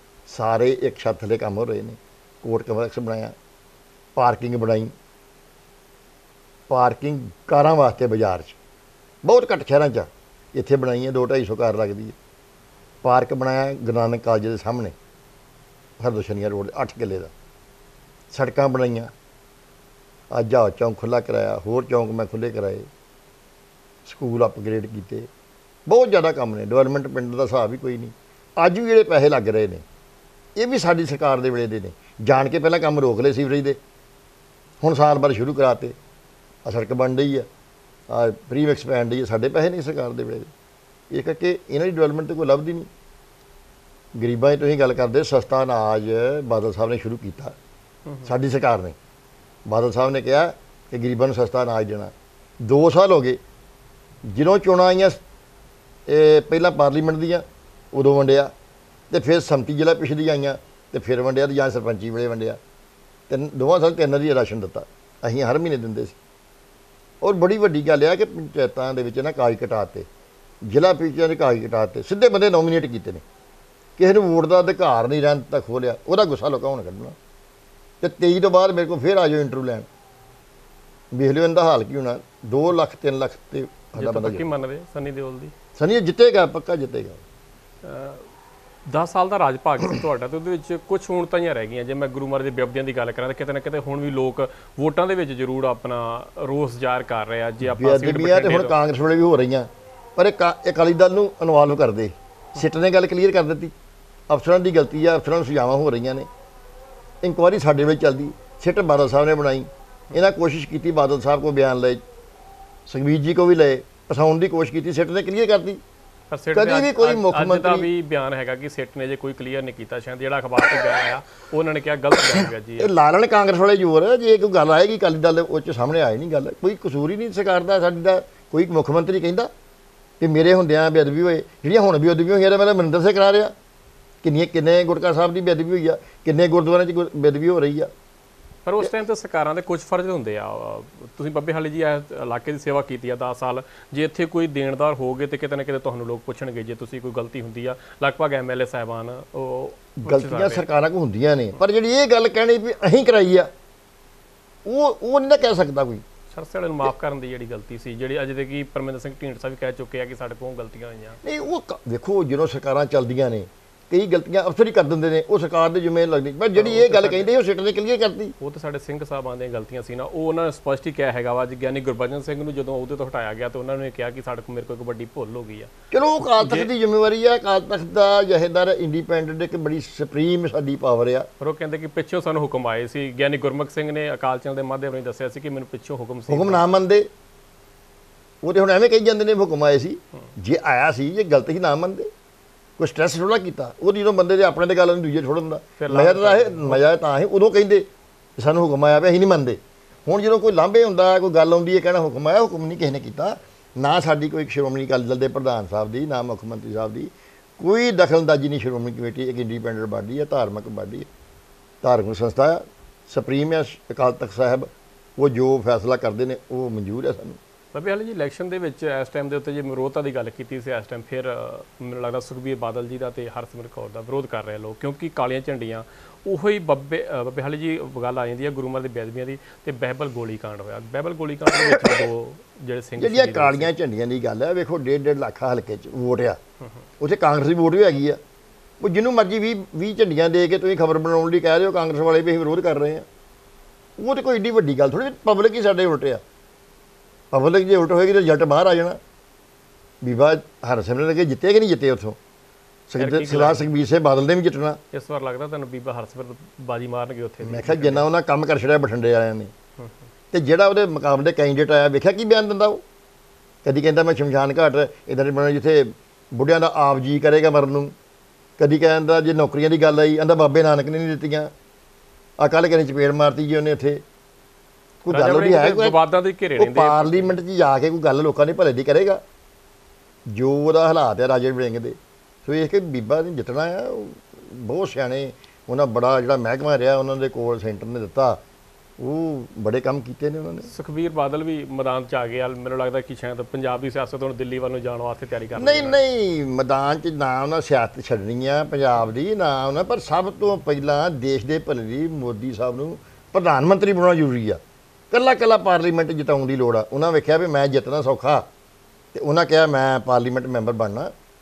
ਸਾਰੇ ਇੱਕ ਛੱਤ ਥੱਲੇ ਕੰਮ ਹੋ ਰਹੇ ਨੇ। ਕੋਰਟ ਕੰਪਲੈਕਸ ਬਣਾਇਆ, ਪਾਰਕਿੰਗ ਬਣਾਈ, ਪਾਰਕਿੰਗ ਕਾਰਾਂ ਵਾਸਤੇ ਬਾਜ਼ਾਰ 'ਚ ਬਹੁਤ ਘੱਟ ਸ਼ਹਿਰਾਂ 'ਚ ਇੱਥੇ ਬਣਾਈ ਹੈ। 200-250 ਕਾਰ ਲੱਗਦੀ ਹੈ। ਪਾਰਕ ਬਣਾਇਆ ਗੁਰੂ ਨਾਨਕ ਕਾਲਜ ਦੇ ਸਾਹਮਣੇ, ਹਰਦੋਸ਼ਨੀਆ ਰੋਡ 8 ਕਿੱਲੇ ਦਾ। ਸੜਕਾਂ ਬਣਾਈਆਂ, ਅੱਜ ਜਹਾਜ਼ ਚੌਂਕ ਖੁੱਲ੍ਹਾ ਕਰਾਇਆ, ਹੋਰ ਚੌਂਕ ਮੈਂ ਖੁੱਲ੍ਹੇ ਕਰਾਏ, ਸਕੂਲ ਅਪਗ੍ਰੇਡ ਕੀਤੇ, ਬਹੁਤ ਜ਼ਿਆਦਾ ਕੰਮ ਨੇ। ਡਿਵੈਲਪਮੈਂਟ ਪਿੰਡ ਦਾ ਹਿਸਾਬ ਹੀ ਕੋਈ ਨਹੀਂ। ਅੱਜ ਵੀ ਜਿਹੜੇ ਪੈਸੇ ਲੱਗ ਰਹੇ ਨੇ ਇਹ ਵੀ ਸਾਡੀ ਸਰਕਾਰ ਦੇ ਵੇਲੇ ਦੇ ਨੇ। ਜਾਣ ਕੇ ਪਹਿਲਾਂ ਕੰਮ ਰੋਕ ਲਏ ਸੀਵਰੇਜ ਦੇ, ਹੁਣ ਸਾਲ ਬਾਅਦ ਸ਼ੁਰੂ ਕਰਾਤੇ। ਆ ਸੜਕ ਬਣ ਰਹੀ ਆ, ਆ ਪ੍ਰੀ ਐਕਸਪੈਂਡ ਰਹੀ ਹੈ, ਸਾਡੇ ਪੈਸੇ ਨਹੀਂ ਸਰਕਾਰ ਦੇ ਵੇਲੇ ਦੇ। ਇਹ ਕਰਕੇ ਇਹਨਾਂ ਦੀ ਡਿਵੈਲਪਮੈਂਟ ਤੇ ਕੋਈ ਲੱਭਦੀ ਨਹੀਂ। ਗਰੀਬਾਂ ਦੀ ਤੁਸੀਂ ਗੱਲ ਕਰਦੇ, ਸਸਤਾ ਅਨਾਜ ਬਾਦਲ ਸਾਹਿਬ ਨੇ ਸ਼ੁਰੂ ਕੀਤਾ, ਸਾਡੀ ਸਰਕਾਰ ਨੇ। ਬਾਦਲ ਸਾਹਿਬ ਨੇ ਕਿਹਾ ਕਿ ਗਰੀਬਾਂ ਨੂੰ ਸਸਤਾ ਅਨਾਜ ਦੇਣਾ। 2 ਸਾਲ ਹੋ ਗਏ ਜਦੋਂ ਚੋਣਾਂ ਆਈਆਂ, ਇਹ ਪਹਿਲਾਂ ਪਾਰਲੀਮੈਂਟ ਦੀਆਂ ਉਦੋਂ ਵੰਡਿਆ, ਤੇ ਫਿਰ ਸੰਮਤੀ ਜ਼ਿਲ੍ਹਾ ਪਿਛਲੀ ਆਈਆਂ ਤੇ ਫਿਰ ਵੰਡਿਆ, ਤੇ ਜਾਂ ਸਰਪੰਚੀ ਵੇਲੇ ਵੰਡਿਆ। ਦੋਵਾਂ ਸਾਲ 3 ਦੀ ਰਾਸ਼ਨ ਦਿੱਤਾ, ਅਸੀਂ ਹਰ ਮਹੀਨੇ ਦਿੰਦੇ ਸੀ। ਔਰ ਬੜੀ ਵੱਡੀ ਗੱਲ ਆ ਕਿ ਪੰਚਾਇਤਾਂ ਦੇ ਵਿੱਚ ਨਾ ਕਾਗਜ਼ ਕਟਾਤੇ, ਜ਼ਿਲ੍ਹਾ ਪਿਛਲੀਆਂ ਦੇ ਕਾਗਜ਼ ਕਟਾਤੇ, ਸਿੱਧੇ ਬੰਦੇ ਨੋਮੀਨੇਟ ਕੀਤੇ ਨੇ। ਕਿਸੇ ਨੂੰ ਵੋਟ ਦਾ ਅਧਿਕਾਰ ਨਹੀਂ ਰਹਿਣ ਤੱਕ ਖੋਲਿਆ, ਉਹਦਾ ਗੁੱਸਾ ਲੋਕਾਂ ਹੁਣ ਕੱਢਣਾ। ਤੇ 23 ਤੋਂ ਬਾਅਦ ਮੇਰੇ ਕੋਲ ਫਿਰ ਆ ਜਾਓ ਇੰਟਰਵਿਊ ਲੈਣ, ਵੇਖ ਲਿਓ ਇਹਦਾ ਹਾਲ ਕੀ ਹੋਣਾ। 2 ਲੱਖ 3 ਲੱਖ ਤੇ ਸਾਡਾ ਬੰਦਾ ਕੀ ਮੰਨਦੇ ਸਨੀ ਦਿਓਲ ਦੀ? ਸਨੀ ਜਿੱਤੇਗਾ, ਪੱਕਾ ਜਿੱਤੇਗਾ। 10 ਸਾਲ ਦਾ ਰਾਜ ਭਾਗ ਸੀ ਤੁਹਾਡਾ, ਤੇ ਉਹਦੇ ਵਿੱਚ ਕੁਝ ਹੁਣਤਾਂ ਰਹਿ ਗਈਆਂ। ਜੇ ਮੈਂ ਗੁਰੂ ਮਹਾਰਾਜ ਦੇ ਬਿਰਧੀਆਂ ਦੀ ਗੱਲ ਕਰਾਂ ਤਾਂ ਕਿਤੇ ਨਾ ਕਿਤੇ ਹੁਣ ਵੀ ਲੋਕ ਵੋਟਾਂ ਦੇ ਵਿੱਚ ਜ਼ਰੂਰ ਆਪਣਾ ਰੋਸ ਜ਼ਾਹਰ ਕਰ ਰਹੇ ਆ। ਜੇ ਆਪਾਂ ਤੇ ਹੁਣ ਕਾਂਗਰਸ ਵੇਲੇ ਵੀ ਹੋ ਰਹੀਆਂ, ਪਰ ਇਹ ਅਕਾਲੀ ਦਲ ਨੂੰ ਇਨਵੋਲਵ ਕਰਦੇ। ਸਿੱਟ ਨੇ ਗੱਲ ਕਲੀਅਰ ਕਰ ਦਿੱਤੀ, ਅਫਸਰਾਂ ਦੀ ਗਲਤੀ ਆ, ਅਫਸਰਾਂ ਨੂੰ ਸੁਝਾਵਾਂ ਹੋ ਰਹੀਆਂ ਨੇ। ਇਨਕੁਆਇਰੀ ਸਾਡੇ ਵੇਲੇ ਚੱਲਦੀ, ਸਿੱਟ ਬਾਦਲ ਸਾਹਿਬ ਨੇ ਬਣਾਈ। ਇਹਨਾਂ ਕੋਸ਼ਿਸ਼ ਕੀਤੀ, ਬਾਦਲ ਸਾਹਿਬ ਕੋ ਬਿਆਨ ਲਏ, ਸੁਖਬੀਰ ਜੀ ਕੋ ਵੀ ਲਏ, ਫਸਾਉਣ ਦੀ ਕੋਸ਼ਿਸ਼ ਕੀਤੀ, ਸਿੱਟ ਨੇ ਕਲੀਅਰ ਕਰਤੀ। ਕਦੀ ਵੀ ਕੋਈ ਮੁੱਖ ਮੰਤਰੀ ਦਾ ਵੀ ਬਿਆਨ ਹੈਗਾ ਕਿ ਸਿੱਟ ਨੇ ਜੇ ਕੋਈ ਕਲੀਅਰ ਨਹੀਂ ਕੀਤਾ, ਸ਼ਾਇਦ ਜਿਹੜਾ ਅਖਬਾਰ ਤੇ ਬਿਆਨ ਆਇਆ ਉਹਨਾਂ ਨੇ ਕਿਹਾ ਗਲਤ ਬਿਆਨ ਹੈ ਜੀ। ਇਹ ਲਾ ਲੈਣ ਕਾਂਗਰਸ ਵਾਲੇ ਜ਼ੋਰ, ਜੇ ਕੋਈ ਗੱਲ ਆਏਗੀ ਅਕਾਲੀ ਦਲ ਉਹ 'ਚ ਸਾਹਮਣੇ ਆਏ ਨਹੀਂ ਗੱਲ। ਕੋਈ ਕਸੂਰ ਹੀ ਨਹੀਂ ਸਰਕਾਰ ਦਾ, ਸਾਡੀ ਦਾ। ਕੋਈ ਮੁੱਖ ਮੰਤਰੀ ਕਹਿੰਦਾ ਕਿ ਮੇਰੇ ਹੁੰਦਿਆਂ ਬੇਅਦਬੀ ਹੋਏ, ਜਿਹੜੀਆਂ ਹੁਣ ਬੇਅਦਬੀ ਹੋਈਆਂ ਤਾਂ ਮੈਂ ਮਨਿੰਦਰ ਸਿੰਘ ਕਰਾ ਰਿਹਾ। ਕਿੰਨੇ ਗੁਟਕਾ ਸਾਹਿਬ ਦੀ ਬੇਅਦਬੀ ਹੋਈ ਆ, ਕਿੰਨੇ ਗੁਰਦੁਆਰਿਆਂ 'ਚ ਬੇਅਦਬੀ ਹੋ ਰਹੀ ਆ। ਪਰ ਉਸ ਟਾਈਮ ਤੇ ਸਰਕਾਰਾਂ ਦੇ ਕੁਝ ਫਰਜ਼ ਹੁੰਦੇ ਆ। ਤੁਸੀਂ ਬੱਬੇ ਹਾਲੀ ਜੀ ਇਲਾਕੇ ਦੀ ਸੇਵਾ ਕੀਤੀ ਆ 10 ਸਾਲ, ਜੇ ਇੱਥੇ ਕੋਈ ਦੇਣਦਾਰ ਹੋਗੇ ਤੇ ਕਿਤੇ ਨਾ ਕਿਤੇ ਤੁਹਾਨੂੰ ਲੋਕ ਪੁੱਛਣਗੇ ਜੇ ਤੁਸੀਂ ਕੋਈ ਗਲਤੀ ਹੁੰਦੀ ਆ। ਲਗਭਗ ਐਮਐਲਏ ਸਾਹਿਬਾਨ ਉਹ ਗਲਤੀਆਂ ਸਰਕਾਰਾਂ ਕੋ ਹੁੰਦੀਆਂ ਨੇ, ਪਰ ਜਿਹੜੀ ਇਹ ਗੱਲ ਕਹਿਣੀ ਵੀ ਅਸੀਂ ਕਰਾਈ ਆ, ਉਹ ਨਹੀਂ ਨਾ ਕਹਿ ਸਕਦਾ ਕੋਈ। ਸਰਸੇ ਵਾਲੇ ਨੂੰ ਮਾਫ ਕਰਨ ਦੀ ਜਿਹੜੀ ਗਲਤੀ ਸੀ, ਜਿਹੜੀ ਅਜੇ ਤੱਕ ਪਰਮਿੰਦਰ ਸਿੰਘ ਢੀਂਡਸਾ ਵੀ ਕਹਿ ਚੁੱਕੇ ਆ ਕਿ ਸਾਡੇ ਕੋਲ ਗਲਤੀਆਂ ਹੋਈਆਂ। ਨਹੀਂ, ਉਹ ਦੇਖੋ ਜਦੋਂ ਸਰਕਾਰਾਂ ਚੱਲਦੀਆਂ ਨੇ ਕਈ ਗਲਤੀਆਂ ਅਫਸਰ ਹੀ ਕਰ ਦਿੰਦੇ ਨੇ, ਉਹ ਸਰਕਾਰ ਦੇ ਜ਼ਿੰਮੇ ਲੱਗਦੀ। ਪਰ ਜਿਹੜੀ ਇਹ ਗੱਲ ਕਹਿੰਦੇ ਉਹ ਸਿੱਟ ਨੇ ਕਲੀਅਰ ਕਰਤੀ। ਉਹ ਤਾਂ ਸਾਡੇ ਸਿੰਘ ਸਾਹਿਬਾਂ ਦੀਆਂ ਗਲਤੀਆਂ ਸੀ ਨਾ, ਉਹ ਉਹਨਾਂ ਨੇ ਸਪਸ਼ਟ ਹੀ ਕਿਹਾ ਹੈਗਾ ਵਾ। ਗਿਆਨੀ ਗੁਰਬਚਨ ਸਿੰਘ ਨੂੰ ਜਦੋਂ ਉਹਦੇ ਤੋਂ ਹਟਾਇਆ ਗਿਆ ਤੇ ਉਹਨਾਂ ਨੇ ਕਿਹਾ ਕਿ ਸਾਡੇ ਕੋਲ ਮੇਰੇ ਕੋਲ ਇੱਕ ਵੱਡੀ ਭੁੱਲ ਹੋ ਗਈ ਆ। ਚਲੋ ਉਹ ਅਕਾਲ ਤਖਤ ਦੀ ਜ਼ਿੰਮੇਵਾਰੀ ਆ, ਅਕਾਲ ਤਖਤ ਦਾ ਜਥੇਦਾਰ ਇੰਡੀਪੈਂਡੈਂਟ ਇੱਕ ਬੜੀ ਸੁਪਰੀਮ ਸਾਡੀ ਪਾਵਰ ਆ। ਪਰ ਉਹ ਕਹਿੰਦੇ ਕਿ ਪਿੱਛੋਂ ਸਾਨੂੰ ਹੁਕਮ ਆਏ ਸੀ। ਗਿਆਨੀ ਗੁਰਮੁਖ ਸਿੰਘ ਨੇ ਅਕਾਲ ਚੈਨਲ ਦੇ ਮਾਧਿਅਮ ਰਾਹੀਂ ਦੱਸਿਆ ਸੀ ਕਿ ਮੈਨੂੰ ਪਿੱਛੋਂ ਹੁਕਮ ਸੀ। ਹੁਕਮ ਨਾ ਮੰਨਦੇ ਉਹ ਤੇ ਹੁਣ ਐਵੇਂ ਕਹੀ ਜਾਂਦੇ ਨੇ ਹੁਕਮ ਆਏ ਸੀ। ਜੇ ਆਇਆ ਸੀ, ਜੇ ਗਲਤ ਹੀ ਨਾ ਮੰਨਦੇ, ਕੋਈ ਸਟ੍ਰੈਸ ਥੋੜਾ ਕੀਤਾ। ਉਹ ਜਦੋਂ ਬੰਦੇ ਦੇ ਆਪਣੇ ਤੇ ਗੱਲ ਨੂੰ ਦੂਜੇ ਛੋੜਨ ਦਾ ਮਜ਼ਾ ਤਾਂ ਹੈ। ਉਦੋਂ ਕਹਿੰਦੇ ਸਾਨੂੰ ਹੁਕਮ ਆਇਆ ਵੀ ਅਸੀਂ ਨਹੀਂ ਮੰਨਦੇ। ਹੁਣ ਜਦੋਂ ਕੋਈ ਲਾਂਭੇ ਹੁੰਦਾ, ਕੋਈ ਗੱਲ ਆਉਂਦੀ ਹੈ, ਕਹਿਣਾ ਹੁਕਮ ਆਇਆ। ਹੁਕਮ ਨਹੀਂ ਕਿਸੇ ਨੇ ਕੀਤਾ, ਨਾ ਸਾਡੀ ਕੋਈ ਸ਼੍ਰੋਮਣੀ ਅਕਾਲੀ ਦਲ ਦੇ ਪ੍ਰਧਾਨ ਸਾਹਿਬ ਦੀ, ਨਾ ਮੁੱਖ ਮੰਤਰੀ ਸਾਹਿਬ ਦੀ ਕੋਈ ਦਖਲਅੰਦਾਜ਼ੀ ਨਹੀਂ। ਸ਼੍ਰੋਮਣੀ ਕਮੇਟੀ ਇੱਕ ਇੰਡੀਪੈਂਡੈਂਟ ਬਾਡੀ ਹੈ, ਧਾਰਮਿਕ ਬਾਡੀ ਹੈ, ਧਾਰਮਿਕ ਸੰਸਥਾ ਆ, ਸੁਪਰੀਮ ਹੈ ਅਕਾਲ ਤਖਤ ਸਾਹਿਬ। ਉਹ ਜੋ ਫੈਸਲਾ ਕਰਦੇ ਨੇ ਉਹ ਮਨਜ਼ੂਰ ਹੈ ਸਾਨੂੰ। ਬੱਬੇ ਹਾਲੀ ਜੀ ਇਲੈਕਸ਼ਨ ਦੇ ਵਿੱਚ ਇਸ ਟਾਈਮ ਦੇ ਉੱਤੇ ਜੇ ਵਿਰੋਧਤਾ ਦੀ ਗੱਲ ਕੀਤੀ ਸੀ, ਇਸ ਟਾਈਮ ਫਿਰ ਮੈਨੂੰ ਲੱਗਦਾ ਸੁਖਬੀਰ ਬਾਦਲ ਜੀ ਦਾ ਤੇ ਹਰਸਿਮਰਤ ਕੌਰ ਦਾ ਵਿਰੋਧ ਕਰ ਰਹੇ ਲੋਕ, ਕਿਉਂਕਿ ਕਾਲੀਆਂ ਝੰਡੀਆਂ ਉਹੀ ਬੱਬੇ ਹਾਲੀ ਜੀ ਗੱਲ ਆ ਜਾਂਦੀ ਹੈ ਗੁਰੂ ਮਹਾਰਾਜ ਦੀ ਬੇਅਦਬੀਆਂ ਦੀ ਤੇ ਬਹਿਬਲ ਗੋਲੀकांड ਹੋਇਆ। ਬਹਿਬਲ ਗੋਲੀकांड ਦੇ ਵਿੱਚ 2 ਜਿਹੜੇ ਸਿੰਘ ਜਿਹੜੀਆਂ ਕਾਲੀਆਂ ਝੰਡੀਆਂ ਦੀ ਗੱਲ ਹੈ, ਵੇਖੋ 1.5 ਲੱਖ ਹਲਕੇ 'ਚ ਵੋਟ ਆ, ਉੱਥੇ ਕਾਂਗਰਸ ਦੀ ਵੋਟ ਵੀ ਹੈਗੀ ਆ। ਉਹ ਜਿਹਨੂੰ ਮਰਜ਼ੀ 20 ਝੰਡੀਆਂ ਦੇ ਕੇ ਤੁਸੀਂ ਖਬਰ ਬਣਾਉਣ ਲਈ ਕਹਿ ਰਹੇ ਹੋ ਕਾਂਗਰਸ ਵਾਲੇ ਵੀ ਅਸੀਂ ਵਿਰੋਧ ਕਰ ਰਹੇ ਹਾਂ, ਉਹ ਤਾਂ ਕੋਈ ਏਡੀ ਵੱਡੀ ਗੱਲ ਥੋੜ੍ਹੀ। ਪਬਲਿਕ ਹੀ ਸਾਡੇ ਉਲਟ ਆ। ਪਬਲਿਕ ਜੇ ਉਲਟ ਹੋਏਗੀ ਤਾਂ ਜੱਟ ਬਾਹਰ ਆ ਜਾਣਾ। ਬੀਬਾ ਹਰਸਿਮਰਤ ਕੇ ਜਿੱਤੇ ਕਿ ਨਹੀਂ ਜਿੱਤੇ ਉੱਥੋਂ? ਸਰਦਾਰ ਸੁਖਬੀਰ ਸਿੰਘ ਬਾਦਲ ਨੇ ਵੀ ਜਿੱਤਣਾ। ਇਸ ਵਾਰ ਲੱਗਦਾ ਤੁਹਾਨੂੰ ਬੀਬਾ ਹਰਸਿਮਰਤ ਬਾਜੀ ਮਾਰਨਗੇ ਉੱਥੇ? ਮੈਂ ਕਿਹਾ ਜਿੰਨਾ ਉਹਨਾਂ ਕੰਮ ਕਰ ਛੜਿਆ ਬਠਿੰਡੇ ਵਾਲਿਆਂ ਨੇ, ਤੇ ਜਿਹੜਾ ਉਹਦੇ ਮੁਕਾਬਲੇ ਕੈਂਡੀਡੇਟ ਆਇਆ ਵੇਖਿਆ ਕੀ ਬਿਆਨ ਦਿੰਦਾ ਉਹ। ਕਦੀ ਕਹਿੰਦਾ ਮੈਂ ਸ਼ਮਸ਼ਾਨ ਘਾਟ ਇੱਦਾਂ ਦੇ ਬਣਾ ਜਿੱਥੇ ਬੁੱਢਿਆਂ ਦਾ ਆਪ ਜੀ ਕਰੇਗਾ ਮਰਨ ਨੂੰ। ਕਦੀ ਕਹਿੰਦਾ ਜੇ ਨੌਕਰੀਆਂ ਦੀ ਗੱਲ ਆਈ ਕਹਿੰਦਾ ਬਾਬੇ ਨਾਨਕ ਨੇ ਨਹੀਂ ਦਿੱਤੀਆਂ। ਆ ਕੱਲ੍ਹ ਕਹਿੰਦੇ ਚਪੇੜ ਮਾਰਤੀ ਜੀ ਉਹਨੇ ਇੱਥੇ। ਕੋਈ ਗੱਲ ਉਹਦੀ ਹੈ? ਵਿਵਾਦਾਂ ਦੇ ਘੇਰੇ ਰਹਿੰਦੇ। ਪਾਰਲੀਮੈਂਟ 'ਚ ਜਾ ਕੇ ਕੋਈ ਗੱਲ ਲੋਕਾਂ ਦੇ ਭਲੇ ਦੀ ਕਰੇਗਾ। ਜੋ ਉਹਦਾ ਹਾਲਾਤ ਹੈ ਰਾਜੇ ਵੜਿੰਗ ਦੇ, ਸੋ ਇਹ ਕਿ ਬੀਬਾ ਨੇ ਜਿੱਤਣਾ ਆ। ਬਹੁਤ ਸਿਆਣੇ ਉਹਨਾਂ, ਬੜਾ ਜਿਹੜਾ ਮਹਿਕਮਾ ਰਿਹਾ ਉਹਨਾਂ ਦੇ ਕੋਲ ਸੈਂਟਰ ਨੇ ਦਿੱਤਾ, ਉਹ ਬੜੇ ਕੰਮ ਕੀਤੇ ਨੇ ਉਹਨਾਂ ਨੇ। ਸੁਖਬੀਰ ਬਾਦਲ ਵੀ ਮੈਦਾਨ 'ਚ ਆ ਗਏ। ਮੈਨੂੰ ਲੱਗਦਾ ਕਿ ਸ਼ਾਇਦ ਪੰਜਾਬ ਦੀ ਸਿਆਸਤ ਹੁਣ ਦਿੱਲੀ ਵੱਲ ਨੂੰ ਜਾਣ ਵਾਸਤੇ ਤਿਆਰੀ ਕਰ ਰਹੀ ਹੈ। ਨਹੀਂ ਮੈਦਾਨ 'ਚ ਨਾ ਉਹਨਾਂ ਸਿਆਸਤ ਛੱਡਣੀ ਆ ਪੰਜਾਬ ਦੀ, ਨਾ ਉਹਨਾਂ, ਪਰ ਸਭ ਤੋਂ ਪਹਿਲਾਂ ਦੇਸ਼ ਦੇ ਭਲੇ ਲਈ ਮੋਦੀ ਸਾਹਿਬ ਨੂੰ ਪ੍ਰਧਾਨ ਮੰਤਰੀ ਬਣਾਉਣਾ ਜ਼ਰੂਰੀ ਆ। ਕੱਲਾ ਪਾਰਲੀਮੈਂਟ ਜਿਤਾਉਣ ਦੀ ਲੋੜ ਆ। ਉਹਨਾਂ ਵੇਖਿਆ ਵੀ ਮੈਂ ਜਿੱਤਣਾ ਸੌਖਾ, ਤੇ ਉਹਨਾਂ ਕਿਹਾ ਮੈਂ ਪਾਰਲੀਮੈਂਟ ਮੈਂਬਰ ਬਣਨਾ।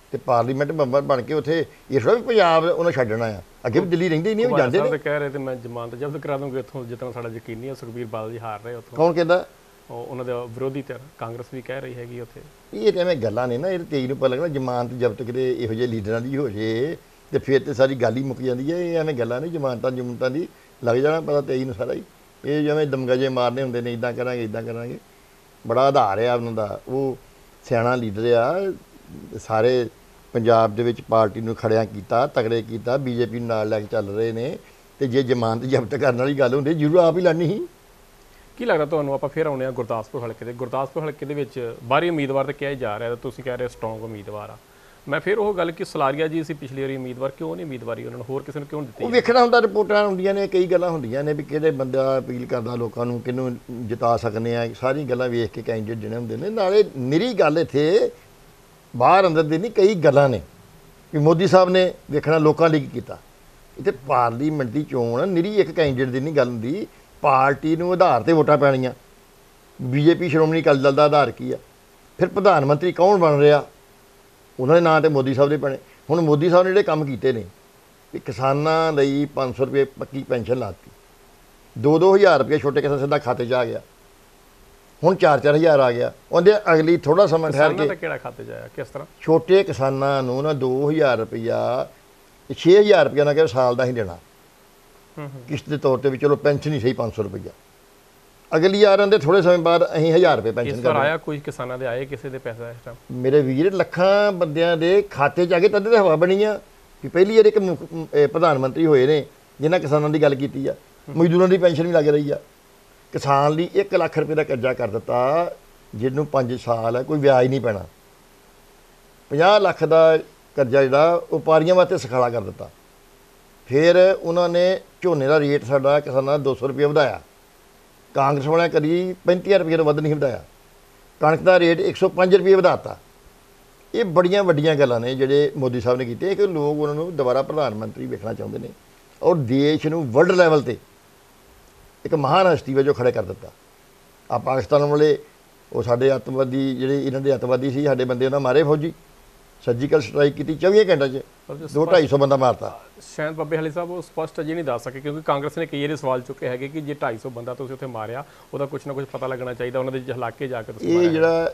ਤੇ ਪਾਰਲੀਮੈਂਟ ਮੈਂਬਰ ਬਣ ਕੇ ਉੱਥੇ ਇਸ ਵਾਰ ਵੀ ਪੰਜਾਬ ਉਹਨਾਂ ਛੱਡਣਾ ਆ। ਅੱਗੇ ਵੀ ਦਿੱਲੀ ਰਹਿੰਦੇ ਹੀ ਨਹੀਂ, ਉਹ ਜਾਂਦੇ ਨੇ। ਕਹਿ ਰਹੇ ਤੇ ਮੈਂ ਜ਼ਮਾਨਤ ਜ਼ਬਤ ਕਰਾ ਦੂੰਗਾ ਇੱਥੋਂ, ਜਿੱਤਣਾ ਸਾਡਾ ਯਕੀਨੀ ਹੈ। ਸੁਖਬੀਰ ਬਾਦਲ ਜੀ ਹਾਰ ਰਹੇ ਉੱਥੋਂ। ਕੌਣ ਕਹਿੰਦਾ? ਉਹਨਾਂ ਦੇ ਵਿਰੋਧੀ ਧਿਰ ਕਾਂਗਰਸ ਵੀ ਕਹਿ ਰਹੀ ਹੈਗੀ ਉੱਥੇ। ਇਹ ਤਾਂ ਐਵੇਂ ਗੱਲਾਂ ਨੇ ਨਾ, ਇਹ 23 ਨੂੰ ਪਤਾ ਲੱਗਣਾ। ਜ਼ਮਾਨਤ ਜ਼ਬਤ ਕਿਤੇ ਇਹੋ ਜਿਹੇ ਲੀਡਰਾਂ ਦੀ ਹੋ ਜੇ ਤੇ ਫਿਰ ਤੇ ਸਾਰੀ ਗੱਲ ਹੀ ਮੁੱਕ ਜਾਂਦੀ ਹੈ। ਇਹ ਐਵੇਂ ਗੱਲਾਂ ਨੇ ਜ਼ਮਾਨਤਾਂ ਜਮਾਨਤਾਂ ਦੀ, ਲੱਗ ਜਾਣਾ ਪਤਾ 23 ਨੂੰ ਸਾਰਾ ਹੀ। ਇਹ ਜਿਵੇਂ ਦਮਗਜੇ ਮਾਰਨੇ ਹੁੰਦੇ ਨੇ, ਇੱਦਾਂ ਕਰਾਂਗੇ ਇੱਦਾਂ ਕਰਾਂਗੇ। ਬੜਾ ਆਧਾਰ ਆ ਉਹਨਾਂ ਦਾ। ਉਹ ਸਿਆਣਾ ਲੀਡਰ ਆ, ਸਾਰੇ ਪੰਜਾਬ ਦੇ ਵਿੱਚ ਪਾਰਟੀ ਨੂੰ ਖੜਿਆ ਕੀਤਾ, ਤਗੜੇ ਕੀਤਾ, ਬੀਜੇਪੀ ਨੂੰ ਨਾਲ ਲੈ ਕੇ ਚੱਲ ਰਹੇ ਨੇ। ਤੇ ਜੇ ਜ਼ਮਾਨਤ ਜ਼ਬਤ ਕਰਨ ਵਾਲੀ ਗੱਲ ਹੁੰਦੀ ਜ਼ਰੂਰ ਆਪ ਹੀ ਲੜਨੀ ਸੀ। ਕੀ ਲੱਗਦਾ ਤੁਹਾਨੂੰ? ਆਪਾਂ ਫਿਰ ਆਉਂਦੇ ਹਾਂ ਗੁਰਦਾਸਪੁਰ ਹਲਕੇ ਦੇ। ਗੁਰਦਾਸਪੁਰ ਹਲਕੇ ਦੇ ਵਿੱਚ ਬਾਹਰੀ ਉਮੀਦਵਾਰ ਤਾਂ ਕਿਹਾ ਹੀ ਜਾ ਰਿਹਾ, ਤੁਸੀਂ ਕਹਿ ਰਹੇ ਸਟਰੋਂਗ ਉਮੀਦਵਾਰ ਆ। ਮੈਂ ਫਿਰ ਉਹ ਗੱਲ ਕਿ ਸਲਾਰੀਆ ਜੀ ਸੀ ਪਿਛਲੀ ਵਾਰੀ ਉਮੀਦਵਾਰ, ਕਿਉਂ ਨਹੀਂ ਉਮੀਦਵਾਰੀ ਉਹਨਾਂ ਨੂੰ ਹੋਰ ਕਿਸੇ ਨੂੰ ਕਿਉਂ ਦਿੱਤੀ? ਉਹ ਵੇਖਣਾ ਹੁੰਦਾ, ਰਿਪੋਰਟਾਂ ਹੁੰਦੀਆਂ ਨੇ, ਕਈ ਗੱਲਾਂ ਹੁੰਦੀਆਂ ਨੇ ਵੀ ਕਿਹੜੇ ਬੰਦਾ ਅਪੀਲ ਕਰਦਾ ਲੋਕਾਂ ਨੂੰ, ਕਿਹਨੂੰ ਜਿਤਾ ਸਕਨੇ ਆ। ਸਾਰੀ ਗੱਲਾਂ ਵੇਖ ਕੇ ਕੈਂਡੀਡੇਟ ਜਿਹੜੇ ਹੁੰਦੇ ਨੇ। ਨਾਲੇ ਨਿਰੀ ਗੱਲ ਇੱਥੇ ਬਾਹਰ ਅੰਦਰ ਦੀ ਨਹੀਂ, ਕਈ ਗੱਲਾਂ ਨੇ ਵੀ ਮੋਦੀ ਸਾਹਿਬ ਨੇ ਵੇਖਣਾ ਲੋਕਾਂ ਲਈ ਕੀ ਕੀਤਾ। ਇੱਥੇ ਪਾਰਲੀਮੈਂਟ ਦੀ ਚੋਣ ਨਿਰੀ ਇੱਕ ਕੈਂਡੀਡੇਟ ਦੀ ਨਹੀਂ ਗੱਲ ਹੁੰਦੀ, ਪਾਰਟੀ ਨੂੰ ਆਧਾਰ ਤੇ ਵੋਟਾਂ ਪੈਣੀਆਂ। ਬੀਜੇਪੀ ਸ਼੍ਰੋਮਣੀ ਅਕਾਲੀ ਦਲ ਦਾ ਆਧਾਰ ਕੀ ਆ? ਫਿਰ ਪ੍ਰਧਾਨ ਮੰਤਰੀ ਕੌਣ ਬਣ ਰਿਹਾ? ਉਹਨਾਂ ਦੇ ਨਾਂ ਤੇ ਮੋਦੀ ਸਾਹਿਬ ਦੇ ਪੈਣੇ। ਹੁਣ ਮੋਦੀ ਸਾਹਿਬ ਨੇ ਜਿਹੜੇ ਕੰਮ ਕੀਤੇ ਨੇ ਵੀ ਕਿਸਾਨਾਂ ਲਈ 500 ਰੁਪਏ ਪੱਕੀ ਪੈਨਸ਼ਨ ਲਾਤੀ, 2-2 ਹਜ਼ਾਰ ਰੁਪਏ ਛੋਟੇ ਕਿਸਾਨ ਸਿੱਧਾ ਖਾਤੇ 'ਚ ਆ ਗਿਆ। ਹੁਣ 4-4 ਹਜ਼ਾਰ ਆ ਗਿਆ। ਉਹਦੇ ਅਗਲੀ ਥੋੜਾ ਸਮਾਂ ਠਹਿਰ ਕੇ ਕਿਹੜਾ ਖਾਤੇ 'ਚ ਆਇਆ, ਕਿਸ ਤਰ੍ਹਾਂ? ਛੋਟੇ ਕਿਸਾਨਾਂ ਨੂੰ ਨਾ 2000 ਰੁਪਇਆ 6000 ਰੁਪਇਆ ਨਾ ਕਿ ਸਾਲ ਦਾ ਹੀ ਦੇਣਾ ਕਿਸ਼ਤ ਦੇ ਤੌਰ ਤੇ ਵੀ। ਚਲੋ ਪੈਨਸ਼ਨ ਹੀ ਸਹੀ 500 ਰੁਪਇਆ। ਅਗਲੀ ਆ ਰਹੇ ਥੋੜੇ ਸਮੇਂ ਬਾਅਦ ਅਸੀਂ 1000 ਰੁਪਏ ਪੈਨਸ਼ਨ ਕਰ ਆਇਆ। ਕੋਈ ਕਿਸਾਨਾਂ ਦੇ ਆਏ ਕਿਸੇ ਦੇ ਪੈਸਾ ਇਸ ਟਾਈਮ? ਮੇਰੇ ਵੀਰ ਲੱਖਾਂ ਬੰਦਿਆਂ ਦੇ ਖਾਤੇ 'ਚ ਆ ਗਏ। ਤਦ ਤੇ ਹਵਾ ਬਣੀ ਆ ਕਿ ਪਹਿਲੀ ਵਾਰ ਇੱਕ ਪ੍ਰਧਾਨ ਮੰਤਰੀ ਹੋਏ ਨੇ ਜਿਨ੍ਹਾਂ ਕਿਸਾਨਾਂ ਦੀ ਗੱਲ ਕੀਤੀ ਆ। ਮਜ਼ਦੂਰਾਂ ਦੀ ਪੈਨਸ਼ਨ ਵੀ ਲੱਗ ਰਹੀ ਆ। ਕਿਸਾਨ ਲਈ 1 ਲੱਖ ਰੁਪਏ ਦਾ ਕਰਜ਼ਾ ਕਰ ਦਿੱਤਾ, ਜਿਹਨੂੰ 5 ਸਾਲ ਹੈ, ਕੋਈ ਵਿਆਜ ਨਹੀਂ ਪੈਣਾ। 50 ਲੱਖ ਦਾ ਕਰਜ਼ਾ ਜਿਹੜਾ ਵਪਾਰੀਆਂ ਵਾਸਤੇ ਸਖਾਲਾ ਕਰ ਦਿੱਤਾ। ਫਿਰ ਉਹਨਾਂ ਨੇ ਝੋਨੇ ਦਾ ਰੇਟ ਸਾਡਾ ਕਿਸਾਨਾਂ ਦਾ 200 ਰੁਪਏ ਵਧਾਇਆ। ਕਾਂਗਰਸ ਵਾਲਿਆਂ ਕਦੀ 35 ਰੁਪਏ ਤੋਂ ਵੱਧ ਨਹੀਂ ਵਧਾਇਆ। ਕਣਕ ਦਾ ਰੇਟ 105 ਰੁਪਏ ਵਧਾਤਾ। ਇਹ ਬੜੀਆਂ ਵੱਡੀਆਂ ਗੱਲਾਂ ਨੇ ਜਿਹੜੇ ਮੋਦੀ ਸਾਹਿਬ ਨੇ ਕੀਤੇ ਕਿ ਲੋਕ ਉਹਨਾਂ ਨੂੰ ਦੁਬਾਰਾ ਪ੍ਰਧਾਨ ਮੰਤਰੀ ਵੇਖਣਾ ਚਾਹੁੰਦੇ ਨੇ ਔਰ ਦੇਸ਼ ਨੂੰ ਵਰਲਡ ਲੈਵਲ ਤੇ ਇੱਕ ਮਹਾਨ ਹਸਤੀ ਵਜੋਂ ਖੜੇ ਕਰ ਦਿੱਤਾ। ਆ ਪਾਕਿਸਤਾਨ ਵਾਲੇ ਉਹ ਸਾਡੇ ਅੱਤਵਾਦੀ ਜਿਹੜੇ ਇਹਨਾਂ ਦੇ ਅੱਤਵਾਦੀ ਸੀ, ਸਾਡੇ ਬੰਦੇ ਉਹਨਾਂ ਮਾਰੇ ਫੌਜੀ। ਸਰਜੀਕਲ ਸਟ੍ਰਾਈਕ ਕੀਤੀ 24 ਘੰਟਿਆਂ 'ਚ 200-250 ਬੰਦਾ ਮਾਰਤਾ। ਸ਼ਾਇਦ ਬੱਬੇ ਹਾਲੀ ਸਾਹਿਬ ਉਹ ਸਪਸ਼ਟ ਅਜੇ ਨਹੀਂ ਦੱਸ ਸਕੇ, ਕਿਉਂਕਿ ਕਾਂਗਰਸ ਨੇ ਕਈ ਵਾਰੀ ਸਵਾਲ ਚੁੱਕੇ ਹੈਗੇ ਕਿ ਜੇ 250 ਬੰਦਾ ਤੁਸੀਂ ਉੱਥੇ ਮਾਰਿਆ, ਉਹਦਾ ਕੁਝ ਨਾ ਕੁਝ ਪਤਾ ਲੱਗਣਾ ਚਾਹੀਦਾ, ਉਹਨਾਂ ਦੇ ਹਲਾਕੇ ਜਾ ਕੇ ਤੁਸੀਂ ਇਹ ਜਿਹੜਾ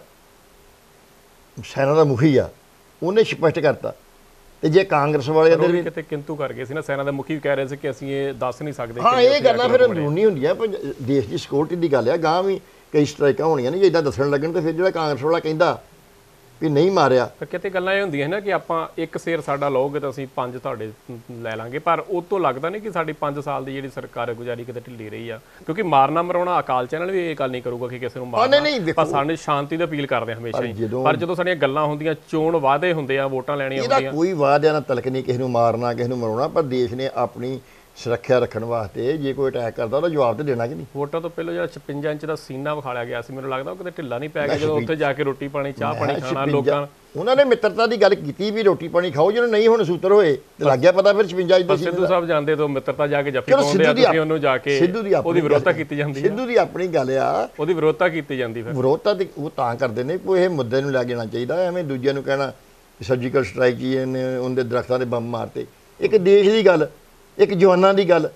ਸੈਨਾ ਦਾ ਮੁਖੀ ਆ ਉਹਨੇ ਸਪਸ਼ਟ ਕਰਤਾ। ਤੇ ਜੇ ਕਾਂਗਰਸ ਵਾਲੇ ਅੰਦਰ ਵੀ ਕਿਤੇ ਕਿੰਤੂ ਕਰ ਗਏ ਸੀ ਨਾ, ਸੈਨਾ ਦਾ ਮੁਖੀ ਵੀ ਕਹਿ ਰਹੇ ਸੀ ਕਿ ਅਸੀਂ ਇਹ ਦੱਸ ਨਹੀਂ ਸਕਦੇ। ਹਾਂ, ਇਹ ਗੱਲਾਂ ਫਿਰ ਅੰਦਰੂਨੀ ਹੁੰਦੀਆਂ, ਦੇਸ਼ ਦੀ ਸਿਕਿਉਰਿਟੀ ਦੀ ਗੱਲ ਆ। ਗਾਂ ਵੀ ਕਈ ਸਟ੍ਰਾਈਕਾਂ ਹੋਣੀਆਂ ਨੇ, ਜੇ ਇੱਦਾਂ ਦੱਸਣ ਲੱਗਣ ਤੇ ਫਿਰ ਜਿਹੜਾ ਕਾਂਗਰਸ ਵਾਲਾ ਕਹਿੰਦਾ ਵੀ ਨਹੀਂ ਮਾਰਿਆ। ਕਿਤੇ ਗੱਲਾਂ ਇਹ ਹੁੰਦੀਆਂ ਨਾ ਕਿ ਆਪਾਂ ਇੱਕ ਸ਼ੇਰ ਸਾਡਾ ਲਓਗੇ ਤਾਂ ਅਸੀਂ 5 ਤੁਹਾਡੇ ਲੈ ਲਾਂਗੇ, ਪਰ ਉਹ ਤੋਂ ਲੱਗਦਾ ਨਹੀਂ ਕਿ ਸਾਡੀ 5 ਸਾਲ ਦੀ ਜਿਹੜੀ ਸਰਕਾਰ ਗੁਜ਼ਾਰੀ ਕਿਤੇ ਢਿੱਲੀ ਰਹੀ ਆ। ਕਿਉਂਕਿ ਮਾਰਨਾ ਮਰਾਉਣਾ ਅਕਾਲ ਚੈਨਲ ਵੀ ਇਹ ਗੱਲ ਨਹੀਂ ਕਰੂਗਾ ਕਿ ਕਿਸੇ ਨੂੰ ਮਾਰਨਾ, ਪਰ ਸਾਡੇ ਸ਼ਾਂਤੀ ਦੀ ਅਪੀਲ ਕਰਦੇ ਹਮੇਸ਼ਾ ਹੀ। ਪਰ ਜਦੋਂ ਸਾਡੀਆਂ ਗੱਲਾਂ ਹੁੰਦੀਆਂ, ਚੋਣ ਵਾਅਦੇ ਹੁੰਦੇ ਆ, ਵੋਟਾਂ ਲੈਣੀਆਂ ਹੁੰਦੀਆਂ, ਕੋਈ ਵਾਅਦਿਆਂ ਨਾਲ ਤਲਕ ਨਹੀਂ ਕਿਸੇ ਨੂੰ ਮਾਰਨਾ, ਕਿਸੇ ਨੂੰ ਮਰਾਉਣਾ। ਪਰ ਦੇਸ਼ ਨੇ ਆਪਣੀ ਸੁਰੱਖਿਆ ਰੱਖਣ ਵਾਸਤੇ ਜੇ ਕੋਈ ਅਟੈਕ ਕਰਦਾ ਉਹਦਾ ਜਵਾਬ ਤੇ ਦੇਣਾ ਕਿ ਨਹੀਂ। ਵੋਟਾਂ ਤੋਂ ਪਹਿਲਾਂ ਜਿਹੜਾ 56 ਇੰਚ ਦਾ ਸੀਨਾ ਵਿਖਾਲਿਆ ਗਿਆ ਸੀ, ਮੈਨੂੰ ਲੱਗਦਾ ਉਹ ਕਿਤੇ ਢਿੱਲਾ ਨਹੀਂ ਪੈ ਗਿਆ ਜਦੋਂ ਉੱਥੇ ਜਾ ਕੇ ਰੋਟੀ ਪਾਣੀ ਚਾਹ ਪਾਣੀ ਖਾਣਾ। ਲੋਕਾਂ ਉਹਨਾਂ ਨੇ ਮਿੱਤਰਤਾ ਦੀ ਗੱਲ ਕੀਤੀ ਵੀ ਰੋਟੀ ਪਾਣੀ ਖਾਓ, ਜਿਹਨੂੰ ਨਹੀਂ ਹੁਣ ਸੂਤਰ ਹੋਏ ਤੇ ਲੱਗ ਗਿਆ ਪਤਾ। ਫਿਰ 56 ਇੰਚ ਦਾ ਸਿੱਧੂ ਸਾਹਿਬ ਜਾਂਦੇ ਤੋਂ ਮਿੱਤਰਤਾ ਜਾ ਕੇ ਜੱਫੀ ਪਾਉਂਦੇ ਆ, ਤੁਸੀਂ ਉਹਨੂੰ ਜਾ ਕੇ ਉਹਦੀ ਵਿਰੋਧਤਾ ਕੀਤੀ ਜਾਂਦੀ ਹੈ। ਸਿੱਧੂ ਦੀ ਆਪਣੀ ਗੱਲ ਆ, ਉਹਦੀ ਵਿਰੋਧਤਾ ਕੀਤੀ ਜਾਂਦੀ। ਫਿਰ ਵਿਰੋਧਤਾ ਤੇ ਉਹ ਤਾਂ ਕਰਦੇ ਨੇ ਕੋਈ ਇਹ ਮੁੱਦੇ ਨੂੰ ਲੈ ਜਾਣਾ ਚਾਹੀਦਾ। ਐਵੇਂ ਦੂਜਿਆਂ ਨੂੰ ਕਹਿਣਾ ਸਰਜੀਕਲ ਸਟ੍ਰਾਈਕ ਜੀ ਇਹਨੇ ਉਹਦੇ ਦਰਖਤਾਂ ਦੇ ਬੰਬ ਮਾਰਤੇ। ਇੱਕ ਦੇਸ਼ ਦੀ ਗੱਲ, ਇੱਕ ਜਵਾਨਾਂ ਦੀ ਗੱਲ,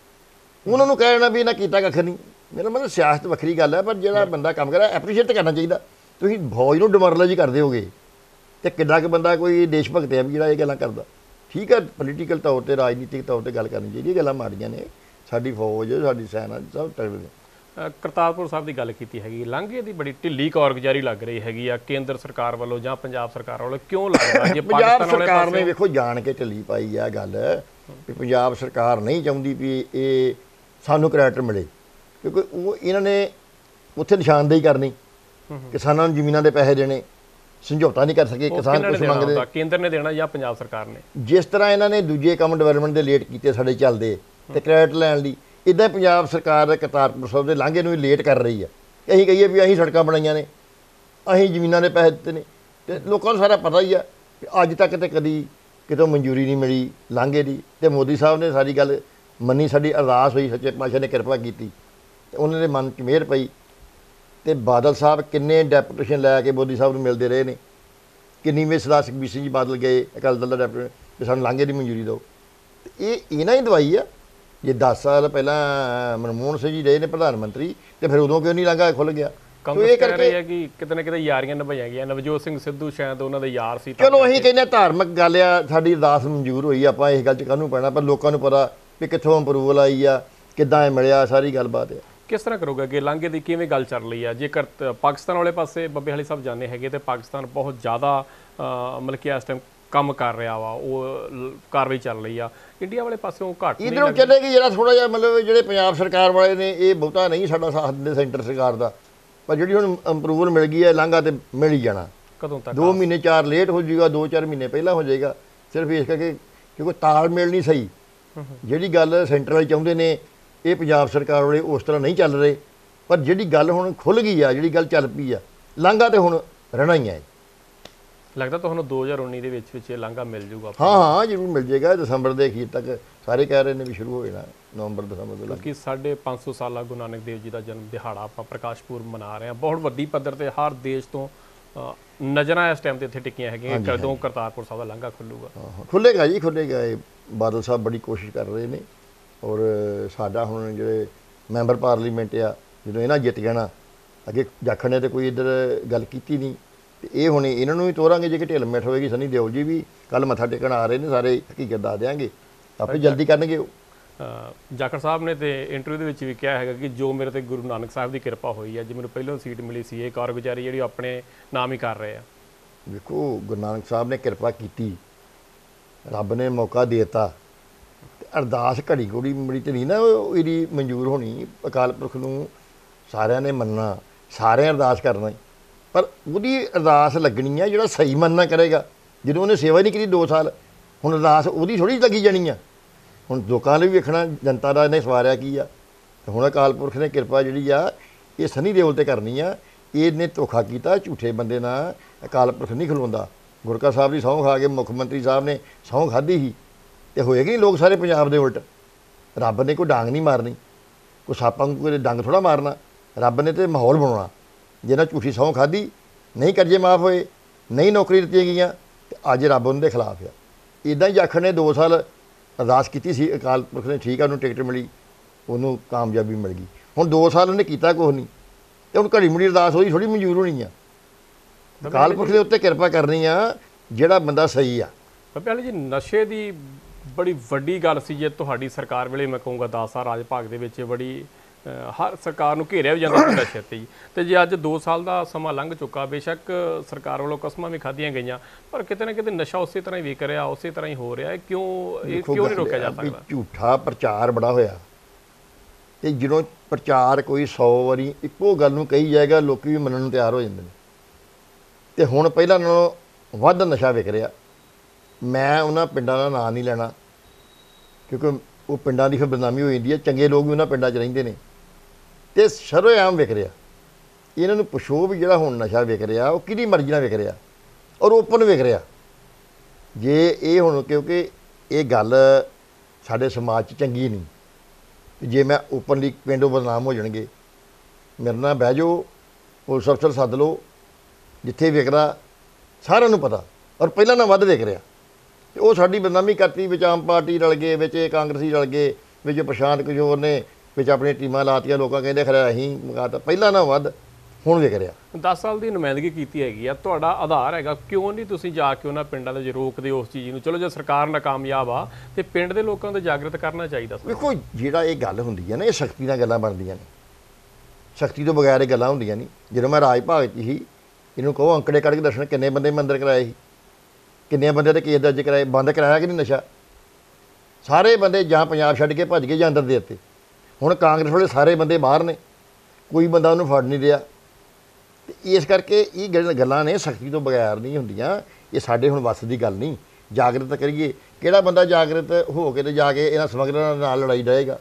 ਉਹਨਾਂ ਨੂੰ ਕਹਿਣਾ ਵੀ ਇਹਨਾਂ ਕੀਤਾ ਕੱਖ ਨਹੀਂ। ਮੇਰਾ ਮਤਲਬ ਸਿਆਸਤ ਵੱਖਰੀ ਗੱਲ ਹੈ, ਪਰ ਜਿਹੜਾ ਬੰਦਾ ਕੰਮ ਕਰਦਾ ਐਪਰੀਸ਼ੀਏਟ ਕਰਨਾ ਚਾਹੀਦਾ। ਤੁਸੀਂ ਫੌਜ ਨੂੰ ਡਿਮੋਰਲਾਈਜ਼ ਕਰਦੇ ਹੋਗੇ ਤੇ ਕਿੱਡਾ ਕੁ ਬੰਦਾ ਕੋਈ ਦੇਸ਼ ਭਗਤ ਹੈ ਵੀ ਜਿਹੜਾ ਇਹ ਗੱਲਾਂ ਕਰਦਾ। ਠੀਕ ਹੈ, ਪੋਲੀਟੀਕਲ ਤੌਰ ਤੇ ਰਾਜਨੀਤਿਕ ਤੌਰ ਤੇ ਗੱਲ ਕਰਨੀ ਚਾਹੀਦੀ। ਇਹ ਗੱਲਾਂ ਮਾੜੀਆਂ ਨੇ। ਸਾਡੀ ਫੌਜ, ਸਾਡੀ ਸੈਨਾ ਸਭ ਤਗੜੇ ਨੇ। ਕਰਤਾਰਪੁਰ ਸਾਹਿਬ ਦੀ ਗੱਲ ਕੀਤੀ ਹੈਗੀ, ਲਾਂਘੇ ਦੀ ਬੜੀ ਢਿੱਲੀ ਕਾਰਗੁਜ਼ਾਰੀ ਲੱਗ ਰਹੀ ਹੈਗੀ ਆ ਕੇਂਦਰ ਸਰਕਾਰ ਵੱਲੋਂ ਜਾਂ ਪੰਜਾਬ ਸਰਕਾਰ ਵੱਲੋਂ। ਕਿਉਂ ਲੱਗਦਾ ਜੇ ਪੰਜਾਬ ਸਰਕਾਰ ਨੇ ਵੇਖੋ ਜਾਣ ਕੇ ਢਿੱਲੀ ਪਾਈ ਆ ਗੱਲ ਵੀ ਪੰਜਾਬ ਸਰਕਾਰ ਨਹੀਂ ਚਾਹੁੰਦੀ ਵੀ ਇਹ ਸਾਨੂੰ ਕਰੈਕਟਰ ਮਿਲੇ, ਕਿਉਂਕਿ ਉਹ ਇਹਨਾਂ ਨੇ ਉੱਥੇ ਨਿਸ਼ਾਨਦੇਹੀ ਕਰਨੀ, ਕਿਸਾਨਾਂ ਨੂੰ ਜ਼ਮੀਨਾਂ ਦੇ ਪੈਸੇ ਦੇਣੇ, ਸਮਝੌਤਾ ਨਹੀਂ ਕਰ ਸਕੇ। ਕਿਸਾਨ ਕੁਛ ਮੰਗਦੇ, ਕੇਂਦਰ ਨੇ ਦੇਣਾ ਜਾਂ ਪੰਜਾਬ ਸਰਕਾਰ ਨੇ। ਜਿਸ ਤਰ੍ਹਾਂ ਇਹਨਾਂ ਨੇ ਦੂਜੇ ਕੰਮ ਡਿਵੈਲਪਮੈਂਟ ਦੇ ਲੇਟ ਕੀਤੇ ਸਾਡੇ ਚੱਲਦੇ ਤੇ ਕ੍ਰੈਡਿਟ ਲੈਣ ਲਈ, ਇੱਦਾਂ ਪੰਜਾਬ ਸਰਕਾਰ ਕਰਤਾਰਪੁਰ ਸਾਹਿਬ ਦੇ ਲਾਂਘੇ ਨੂੰ ਵੀ ਲੇਟ ਕਰ ਰਹੀ ਆ। ਅਸੀਂ ਕਹੀਏ ਵੀ ਅਸੀਂ ਸੜਕਾਂ ਬਣਾਈਆਂ ਨੇ, ਅਸੀਂ ਜ਼ਮੀਨਾਂ ਦੇ ਪੈਸੇ ਦਿੱਤੇ ਨੇ, ਤੇ ਲੋਕਾਂ ਨੂੰ ਸਾਰਾ ਪਤਾ ਹੀ ਆ ਕਿ ਅੱਜ ਤੱਕ ਤੇ ਕਦੀ ਕਿਤੋਂ ਮਨਜ਼ੂਰੀ ਨਹੀਂ ਮਿਲੀ ਲਾਂਘੇ ਦੀ। ਤੇ ਮੋਦੀ ਸਾਹਿਬ ਨੇ ਸਾਰੀ ਗੱਲ ਮੰਨੀ, ਸਾਡੀ ਅਰਦਾਸ ਹੋਈ, ਸੱਚੇ ਪਾਤਸ਼ਾਹ ਨੇ ਕਿਰਪਾ ਕੀਤੀ ਤੇ ਉਹਨਾਂ ਦੇ ਮਨ 'ਚ ਮਿਹਰ ਪਈ। ਤੇ ਬਾਦਲ ਸਾਹਿਬ ਕਿੰਨੇ ਡੈਪੂਟੇਸ਼ਨ ਲੈ ਕੇ ਮੋਦੀ ਸਾਹਿਬ ਨੂੰ ਮਿਲਦੇ ਰਹੇ ਨੇ। ਕਿੰਨੀਵੇਂ ਸਰਦਾਰ ਸੁਖਬੀਰ ਸਿੰਘ ਜੀ ਬਾਦਲ ਗਏ ਅਕਾਲੀ ਦਲ ਦਾ ਡਿਪਟੀ ਕਿ ਸਾਨੂੰ ਲਾਂਘੇ ਦੀ ਮਨਜ਼ੂਰੀ ਦਿਓ। ਤੇ ਇਹ ਇਹਨਾਂ ਹੀ ਦਵਾਈ ਆ। ਜੇ 10 ਸਾਲ ਪਹਿਲਾਂ ਮਨਮੋਹਨ ਸਿੰਘ ਜੀ ਰਹੇ ਨੇ ਪ੍ਰਧਾਨ ਮੰਤਰੀ ਤੇ ਫਿਰ ਉਦੋਂ ਕਿਉਂ ਨਹੀਂ ਲਾਂਘਾ ਖੁੱਲ ਗਿਆ? ਕਾਂਗਰਸ ਕਹਿ ਰਹੀ ਹੈ ਕਿ ਕਿਤੇ ਨਾ ਕਿਤੇ ਯਾਰੀਆਂ ਨਿਭਾਈਆਂ ਗਈਆਂ। ਨਵਜੋਤ ਸਿੰਘ ਸਿੱਧੂ ਸ਼ਾਇਦ ਉਹਨਾਂ ਦੇ ਯਾਰ ਸੀ। ਚਲੋ ਅਸੀਂ ਕਹਿੰਦੇ ਧਾਰਮਿਕ ਗੱਲ ਆ, ਸਾਡੀ ਅਰਦਾਸ ਮਨਜ਼ੂਰ ਹੋਈ, ਆਪਾਂ ਇਸ ਗੱਲ 'ਚ ਕਾਹਨੂੰ ਪੈਣਾ, ਪਰ ਲੋਕਾਂ ਨੂੰ ਪਤਾ ਵੀ ਕਿੱਥੋਂ ਅਪਰੂਵਲ ਆਈ ਆ, ਕਿੱਦਾਂ ਇਹ ਮਿਲਿਆ, ਸਾਰੀ ਗੱਲਬਾਤ ਆ। ਕਿਸ ਤਰ੍ਹਾਂ ਕਰੋਗੇ ਅੱਗੇ ਲਾਂਘੇ ਦੀ ਕਿਵੇਂ ਗੱਲ ਚੱਲ ਰਹੀ ਆ? ਜੇਕਰ ਪਾਕਿਸਤਾਨ ਵਾਲੇ ਪਾਸੇ ਬੱਬੇ ਵਾਲੀ ਸਾਹਿਬ ਜਾਣੇ ਹੈਗੇ ਤੇ ਪਾਕਿਸਤਾਨ ਬਹੁਤ ਜ਼ਿਆਦਾ ਮਤਲਬ ਕਿ ਇਸ ਟਾਈਮ ਕੰਮ ਕਰ ਰਿਹਾ ਵਾ, ਉਹ ਕਾਰਵਾਈ ਚੱਲ ਰਹੀ ਆ। ਇੰਡੀਆ ਵਾਲੇ ਪਾਸਿਓਂ ਘੱਟ ਨਹੀਂ ਇੱਧਰੋਂ ਚੱਲੇਗੀ ਜਿਹੜਾ ਥੋੜਾ ਜਿਹਾ ਮਤਲਬ ਜਿਹੜੇ ਪੰਜਾਬ ਸਰਕਾਰ ਵਾਲੇ ਨੇ ਇਹ ਬਹੁਤਾ ਨਹੀਂ ਸਾਡਾ ਸਾਥ ਦਿੰਦੇ ਸੈਂਟਰ ਸਰਕਾਰ ਦਾ, ਪਰ ਜਿਹੜੀ ਹੁਣ ਅਪਰੂਵਲ ਮਿਲ ਗਈ ਹੈ ਲਾਂਘਾ ਤੇ ਮਿਲ ਹੀ ਜਾਣਾ। ਕਦੋਂ ਤੱਕ? 2 ਮਹੀਨੇ 4 ਲੇਟ ਹੋ ਜਾਊਗਾ, 2-4 ਮਹੀਨੇ ਪਹਿਲਾਂ ਹੋ ਜਾਏਗਾ। ਸਿਰਫ ਇਸ ਕਰਕੇ ਕਿਉਂਕਿ ਤਾਲਮੇਲ ਨਹੀਂ ਸਹੀ। ਜਿਹੜੀ ਗੱਲ ਸੈਂਟਰ ਵਾਲੇ ਚਾਹੁੰਦੇ ਨੇ ਇਹ ਪੰਜਾਬ ਸਰਕਾਰ ਵਾਲੇ ਉਸ ਤਰ੍ਹਾਂ ਨਹੀਂ ਚੱਲ ਰਹੇ। ਪਰ ਜਿਹੜੀ ਗੱਲ ਹੁਣ ਖੁੱਲ ਗਈ ਆ, ਜਿਹੜੀ ਗੱਲ ਚੱਲ ਪਈ ਆ, ਲਾਂਘਾ ਤੇ ਹੁਣ ਰਹਿਣਾ ਹੀ ਹੈ। ਲੱਗਦਾ ਤੁਹਾਨੂੰ 2019 ਦੇ ਵਿੱਚ ਇਹ ਲਾਂਘਾ ਮਿਲ ਜੂਗਾ? ਹਾਂ ਜ਼ਰੂਰ ਮਿਲ ਜਾਏਗਾ। ਦਸੰਬਰ ਦੇ ਅਖੀਰ ਤੱਕ ਸਾਰੇ ਕਹਿ ਰਹੇ ਨੇ ਵੀ ਸ਼ੁਰੂ ਹੋ ਜਾਣਾ, ਨਵੰਬਰ ਦਸੰਬਰ ਦੇ। ਕਿਉਂਕਿ 550 ਸਾਲਾ ਗੁਰੂ ਨਾਨਕ ਦੇਵ ਜੀ ਦਾ ਜਨਮ ਦਿਹਾੜਾ ਆਪਾਂ ਪ੍ਰਕਾਸ਼ ਪੁਰਬ ਮਨਾ ਰਹੇ ਹਾਂ। ਬਹੁਤ ਵੱਡੀ ਪੱਧਰ ਤੇ ਹਰ ਦੇਸ਼ ਤੋਂ ਨਜ਼ਰਾਂ ਇਸ ਟਾਈਮ ਤੇ ਇੱਥੇ ਟਿੱਕੀਆਂ ਹੈਗੀਆਂ। ਕਦੋਂ ਕਰਤਾਰਪੁਰ ਸਾਹਿਬ ਦਾ ਲਾਂਘਾ ਖੁੱਲੂਗਾ? ਖੁੱਲੇਗਾ ਜੀ, ਖੁੱਲੇਗਾ। ਇਹ ਬਾਦਲ ਸਾਹਿਬ ਬੜੀ ਕੋਸ਼ਿਸ਼ ਕਰ ਰਹੇ ਨੇ। ਔਰ ਸਾਡਾ ਹੁਣ ਜਿਹੜੇ ਮੈਂਬਰ ਪਾਰਲੀਮੈਂਟ ਆ, ਜਦੋਂ ਇਹਨਾਂ ਜਿੱਤ ਜਾਣਾ, ਅੱਗੇ ਜਾਖੜ ਨੇ ਤਾਂ ਕੋਈ ਇੱਧਰ ਗੱਲ ਕੀਤੀ ਨਹੀਂ, ਤੇ ਇਹ ਹੁਣ ਇਹਨਾਂ ਨੂੰ ਵੀ ਤੋਰਾਂਗੇ। ਜੇ ਕਿ ਢਿੱਲ ਮਿੱਠ ਹੋਏਗੀ, ਸਨੀ ਦਿਓਲ ਜੀ ਵੀ ਕੱਲ ਮੱਥਾ ਟੇਕਣ ਆ ਰਹੇ ਨੇ, ਸਾਰੇ ਹਕੀਕਤ ਦੱਸ ਦਿਆਂਗੇ, ਆਪੇ ਜਲਦੀ ਕਰਨਗੇ ਉਹ। ਜਾਖੜ ਸਾਹਿਬ ਨੇ ਤੇ ਇੰਟਰਵਿਊ ਦੇ ਵਿੱਚ ਵੀ ਕਿਹਾ ਹੈਗਾ ਕਿ ਜੋ ਮੇਰੇ ਤੇ ਗੁਰੂ ਨਾਨਕ ਸਾਹਿਬ ਦੀ ਕਿਰਪਾ ਹੋਈ ਹੈ, ਜੇ ਮੈਨੂੰ ਪਹਿਲਾਂ ਸੀਟ ਮਿਲੀ ਸੀ, ਇਹ ਕਾਰਗੁਜ਼ਾਰੀ ਜਿਹੜੀ ਆਪਣੇ ਨਾਮ ਹੀ ਕਰ ਰਹੇ ਆ। ਵੇਖੋ ਗੁਰੂ ਨਾਨਕ ਸਾਹਿਬ ਨੇ ਕਿਰਪਾ ਕੀਤੀ, ਰੱਬ ਨੇ ਮੌਕਾ ਦੇ ਦਿੱਤਾ, ਤੇ ਅਰਦਾਸ ਘੜੀ ਘੜੀ ਮੁੜੀ ਤੇ ਨਹੀਂ ਨਾ ਇਹਦੀ ਮਨਜ਼ੂਰ ਹੋਣੀ। ਅਕਾਲ ਪੁਰਖ ਨੂੰ ਸਾਰਿਆਂ ਨੇ ਮੰਨਣਾ, ਸਾਰਿਆਂ ਅਰਦਾਸ ਕਰਨਾ, ਪਰ ਉਹਦੀ ਅਰਦਾਸ ਲੱਗਣੀ ਆ ਜਿਹੜਾ ਸਹੀ ਮੰਨਣਾ ਕਰੇਗਾ। ਜਦੋਂ ਉਹਨੇ ਸੇਵਾ ਹੀ ਨਹੀਂ ਕੀਤੀ 2 ਸਾਲ, ਹੁਣ ਅਰਦਾਸ ਉਹਦੀ ਥੋੜ੍ਹੀ ਲੱਗੀ ਜਾਣੀ ਆ। ਹੁਣ ਲੋਕਾਂ ਨੇ ਵੀ ਵੇਖਣਾ ਜਨਤਾ ਦਾ ਇਹਨੇ ਸਵਾਰਿਆ ਕੀ ਆ। ਤੇ ਹੁਣ ਅਕਾਲ ਪੁਰਖ ਨੇ ਕਿਰਪਾ ਜਿਹੜੀ ਆ ਇਹ ਸਨੀ ਦਿਓਲ ਤੇ ਕਰਨੀ ਆ। ਇਹਨੇ ਧੋਖਾ ਕੀਤਾ, ਝੂਠੇ ਬੰਦੇ ਨਾਲ ਅਕਾਲ ਪੁਰਖ ਨਹੀਂ ਖਲੋਂਦਾ। ਗੁਰਕਾ ਸਾਹਿਬ ਦੀ ਸਹੁੰ ਖਾ ਕੇ ਮੁੱਖ ਮੰਤਰੀ ਸਾਹਿਬ ਨੇ ਸਹੁੰ ਖਾਧੀ ਸੀ, ਤੇ ਹੋਏਗੀ ਨਹੀਂ ਲੋਕ ਸਾਰੇ ਪੰਜਾਬ ਦੇ ਉਲਟ। ਰੱਬ ਨੇ ਕੋਈ ਡਾਂਗ ਨਹੀਂ ਮਾਰਨੀ, ਕੋਈ ਸਾਪਾਂ ਨੂੰ ਕੋਈ ਡੰਗ ਥੋੜ੍ਹਾ ਮਾਰਨਾ। ਰੱਬ ਨੇ ਤੇ ਮਾਹੌਲ ਬਣਾਉਣਾ। ਜਿਹਨਾਂ ਝੂਠੀ ਸਹੁੰ ਖਾਧੀ, ਨਹੀਂ ਕਰਜ਼ੇ ਮਾਫ ਹੋਏ, ਨਹੀਂ ਨੌਕਰੀ ਦਿੱਤੀਆਂ ਗਈਆਂ, ਤੇ ਅੱਜ ਰੱਬ ਉਹਨਾਂ ਦੇ ਖਿਲਾਫ ਆ। ਇੱਦਾਂ ਹੀ ਜਾਖੜ ਨੇ 2 ਸਾਲ ਅਰਦਾਸ ਕੀਤੀ ਸੀ, ਅਕਾਲ ਪੁਰਖ ਨੇ ਠੀਕ ਆ, ਉਹਨੂੰ ਟਿਕਟ ਮਿਲੀ, ਉਹਨੂੰ ਕਾਮਯਾਬੀ ਮਿਲ ਗਈ। ਹੁਣ 2 ਸਾਲ ਉਹਨੇ ਕੀਤਾ ਕੁਛ ਨਹੀਂ, ਤੇ ਹੁਣ ਘੜੀ ਮੁੜੀ ਅਰਦਾਸ ਉਹਦੀ ਥੋੜ੍ਹੀ ਮਨਜ਼ੂਰ ਹੋਣੀ ਆ। ਅਕਾਲ ਪੁਰਖ ਦੇ ਉੱਤੇ ਕਿਰਪਾ ਕਰਨੀ ਆ ਜਿਹੜਾ ਬੰਦਾ ਸਹੀ ਆ। ਬੱਬੇ ਵਾਲੀ ਜੀ, ਨਸ਼ੇ ਦੀ ਬੜੀ ਵੱਡੀ ਗੱਲ ਸੀ ਜੇ ਤੁਹਾਡੀ ਸਰਕਾਰ ਵੇਲੇ, ਮੈਂ ਕਹੂੰਗਾ 10 ਸਾਲ ਰਾਜ ਭਾਗ ਦੇ ਵਿੱਚ ਬੜੀ ਹਰ ਸਰਕਾਰ ਨੂੰ ਘੇਰਿਆ ਵੀ ਜਾਂਦਾ ਸੀ ਨਸ਼ੇ ਤੇ ਜੀ। ਤੇ ਜੇ ਅੱਜ 2 ਸਾਲ ਦਾ ਸਮਾਂ ਲੰਘ ਚੁੱਕਾ, ਬੇਸ਼ੱਕ ਸਰਕਾਰ ਵੱਲੋਂ ਕਸਮਾਂ ਵੀ ਖਾਧੀਆਂ ਗਈਆਂ, ਪਰ ਕਿਤੇ ਨਾ ਕਿਤੇ ਨਸ਼ਾ ਉਸੇ ਤਰ੍ਹਾਂ ਹੀ ਵਿਕ ਰਿਹਾ, ਉਸੇ ਤਰ੍ਹਾਂ ਹੀ ਹੋ ਰਿਹਾ। ਇਹ ਕਿਉਂ ਨਹੀਂ ਰੋਕਿਆ ਜਾ ਸਕਦਾ? ਝੂਠਾ ਪ੍ਰਚਾਰ ਬੜਾ ਹੋਇਆ, ਤੇ ਜਦੋਂ ਪ੍ਰਚਾਰ ਕੋਈ 100 ਵਾਰੀ ਇੱਕੋ ਗੱਲ ਨੂੰ ਕਹੀ ਜਾਏਗਾ, ਲੋਕੀ ਵੀ ਮੰਨਣ ਨੂੰ ਤਿਆਰ ਹੋ ਜਾਂਦੇ ਨੇ। ਤੇ ਹੁਣ ਪਹਿਲਾਂ ਨਾਲੋਂ ਵੱਧ ਨਸ਼ਾ ਵਿਕ ਰਿਹਾ। ਮੈਂ ਉਹਨਾਂ ਪਿੰਡਾਂ ਦਾ ਨਾਂ ਨਹੀਂ ਲੈਣਾ, ਕਿਉਂਕਿ ਉਹ ਪਿੰਡਾਂ ਦੀ ਫਿਰ ਬਦਨਾਮੀ ਹੋ ਜਾਂਦੀ ਹੈ। ਚੰਗੇ ਲੋਕ ਵੀ ਉਹਨਾਂ ਪਿੰਡਾਂ 'ਚ ਰਹਿੰਦੇ ਨੇ, ਤੇ ਸ਼ਰੇਆਮ ਵਿਕ ਰਿਹਾ। ਇਹਨਾਂ ਨੂੰ ਪੁੱਛੋ ਵੀ ਜਿਹੜਾ ਹੁਣ ਨਸ਼ਾ ਵਿਕ ਰਿਹਾ ਉਹ ਕਿਹਦੀ ਮਰਜ਼ੀ ਨਾਲ ਵਿਕ ਰਿਹਾ, ਔਰ ਓਪਨ ਵਿਕ ਰਿਹਾ। ਜੇ ਇਹ ਹੁਣ ਕਿਉਂਕਿ ਇਹ ਗੱਲ ਸਾਡੇ ਸਮਾਜ 'ਚ ਚੰਗੀ ਨਹੀਂ, ਜੇ ਮੈਂ ਓਪਨਲੀ ਪਿੰਡੋਂ ਬਦਨਾਮ ਹੋ ਜਾਣਗੇ, ਮੇਰੇ ਨਾਲ ਬਹਿ ਜਾਓ, ਪੁਲਿਸ ਅਫਸਰ ਸੱਦ ਲਓ, ਜਿੱਥੇ ਵਿਕਦਾ ਸਾਰਿਆਂ ਨੂੰ ਪਤਾ, ਔਰ ਪਹਿਲਾਂ ਨਾਲ ਵੱਧ ਵਿਕ ਰਿਹਾ। ਤੇ ਉਹ ਸਾਡੀ ਬਦਨਾਮੀ ਕਰਤੀ, ਵਿੱਚ ਆਮ ਪਾਰਟੀ ਰਲ ਗਏ, ਵਿੱਚ ਕਾਂਗਰਸੀ ਰਲ ਗਏ, ਵਿੱਚ ਪ੍ਰਸ਼ਾਂਤ ਕਿਸ਼ੋਰ ਨੇ ਵਿੱਚ ਆਪਣੀਆਂ ਟੀਮਾਂ ਲਾਤੀਆਂ, ਲੋਕਾਂ ਕਹਿੰਦੇ ਖਰਾ ਅਸੀਂ ਮਗਾਤਾ, ਪਹਿਲਾਂ ਨਾਲ ਵੱਧ ਹੁਣ ਵਿਕ ਰਿਹਾ। 10 ਸਾਲ ਦੀ ਨੁਮਾਇੰਦਗੀ ਕੀਤੀ ਹੈਗੀ ਆ, ਤੁਹਾਡਾ ਆਧਾਰ ਹੈਗਾ, ਕਿਉਂ ਨਹੀਂ ਤੁਸੀਂ ਜਾ ਕੇ ਉਹਨਾਂ ਪਿੰਡਾਂ ਦੇ ਰੋਕਦੇ ਉਸ ਚੀਜ਼ ਨੂੰ? ਚਲੋ ਜੇ ਸਰਕਾਰ ਨਾਕਾਮਯਾਬ ਆ ਤੇ ਪਿੰਡ ਦੇ ਲੋਕਾਂ ਨੂੰ ਜਾਗਰਤ ਕਰਨਾ ਚਾਹੀਦਾ। ਵੇਖੋ ਜਿਹੜਾ ਇਹ ਗੱਲ ਹੁੰਦੀ ਹੈ ਨਾ, ਇਹ ਸਖਤੀ ਨਾਲ ਗੱਲਾਂ ਬਣਦੀਆਂ ਨੇ, ਸਖਤੀ ਤੋਂ ਬਗੈਰ ਇਹ ਗੱਲਾਂ ਹੁੰਦੀਆਂ ਨਹੀਂ। ਜਦੋਂ ਮੈਂ ਰਾਜ ਭਾਗ 'ਚ ਸੀ, ਇਹਨੂੰ ਕਹੋ ਅੰਕੜੇ ਕੱਢ ਕੇ ਦੱਸਣ ਕਿੰਨੇ ਬੰਦੇ ਮੈਂ ਅੰਦਰ ਕਰਾਏ ਸੀ, ਕਿੰਨੇ ਬੰਦੇ ਦੇ ਕੇਸ ਦਰਜ ਕਰਾਏ, ਬੰਦ ਕਰਾਇਆ ਕਿ ਨਹੀਂ ਨਸ਼ਾ? ਸਾਰੇ ਬੰਦੇ ਜਾਂ ਪੰਜਾਬ ਛੱਡ ਕੇ ਭੱਜ ਗਏ ਜਾਂ ਅੰਦਰ ਦੇ ਦਿੱਤੇ। ਹੁਣ ਕਾਂਗਰਸ ਵਾਲੇ ਸਾਰੇ ਬੰਦੇ ਬਾਹਰ ਨੇ, ਕੋਈ ਬੰਦਾ ਉਹਨੂੰ ਫੜ ਨਹੀਂ ਰਿਹਾ। ਤੇ ਇਸ ਕਰਕੇ ਇਹ ਗੱਲਾਂ ਨੇ ਸਖਤੀ ਤੋਂ ਬਗੈਰ ਨਹੀਂ ਹੁੰਦੀਆਂ। ਇਹ ਸਾਡੇ ਹੁਣ ਵੱਸ ਦੀ ਗੱਲ ਨਹੀਂ। ਜਾਗਰਤ ਕਰੀਏ, ਕਿਹੜਾ ਬੰਦਾ ਜਾਗਰਤ ਹੋ ਕੇ ਤੇ ਜਾ ਕੇ ਇਹਨਾਂ ਸਮਗਲਰਾਂ ਨਾਲ ਲੜਾਈ ਡਾਏਗਾ?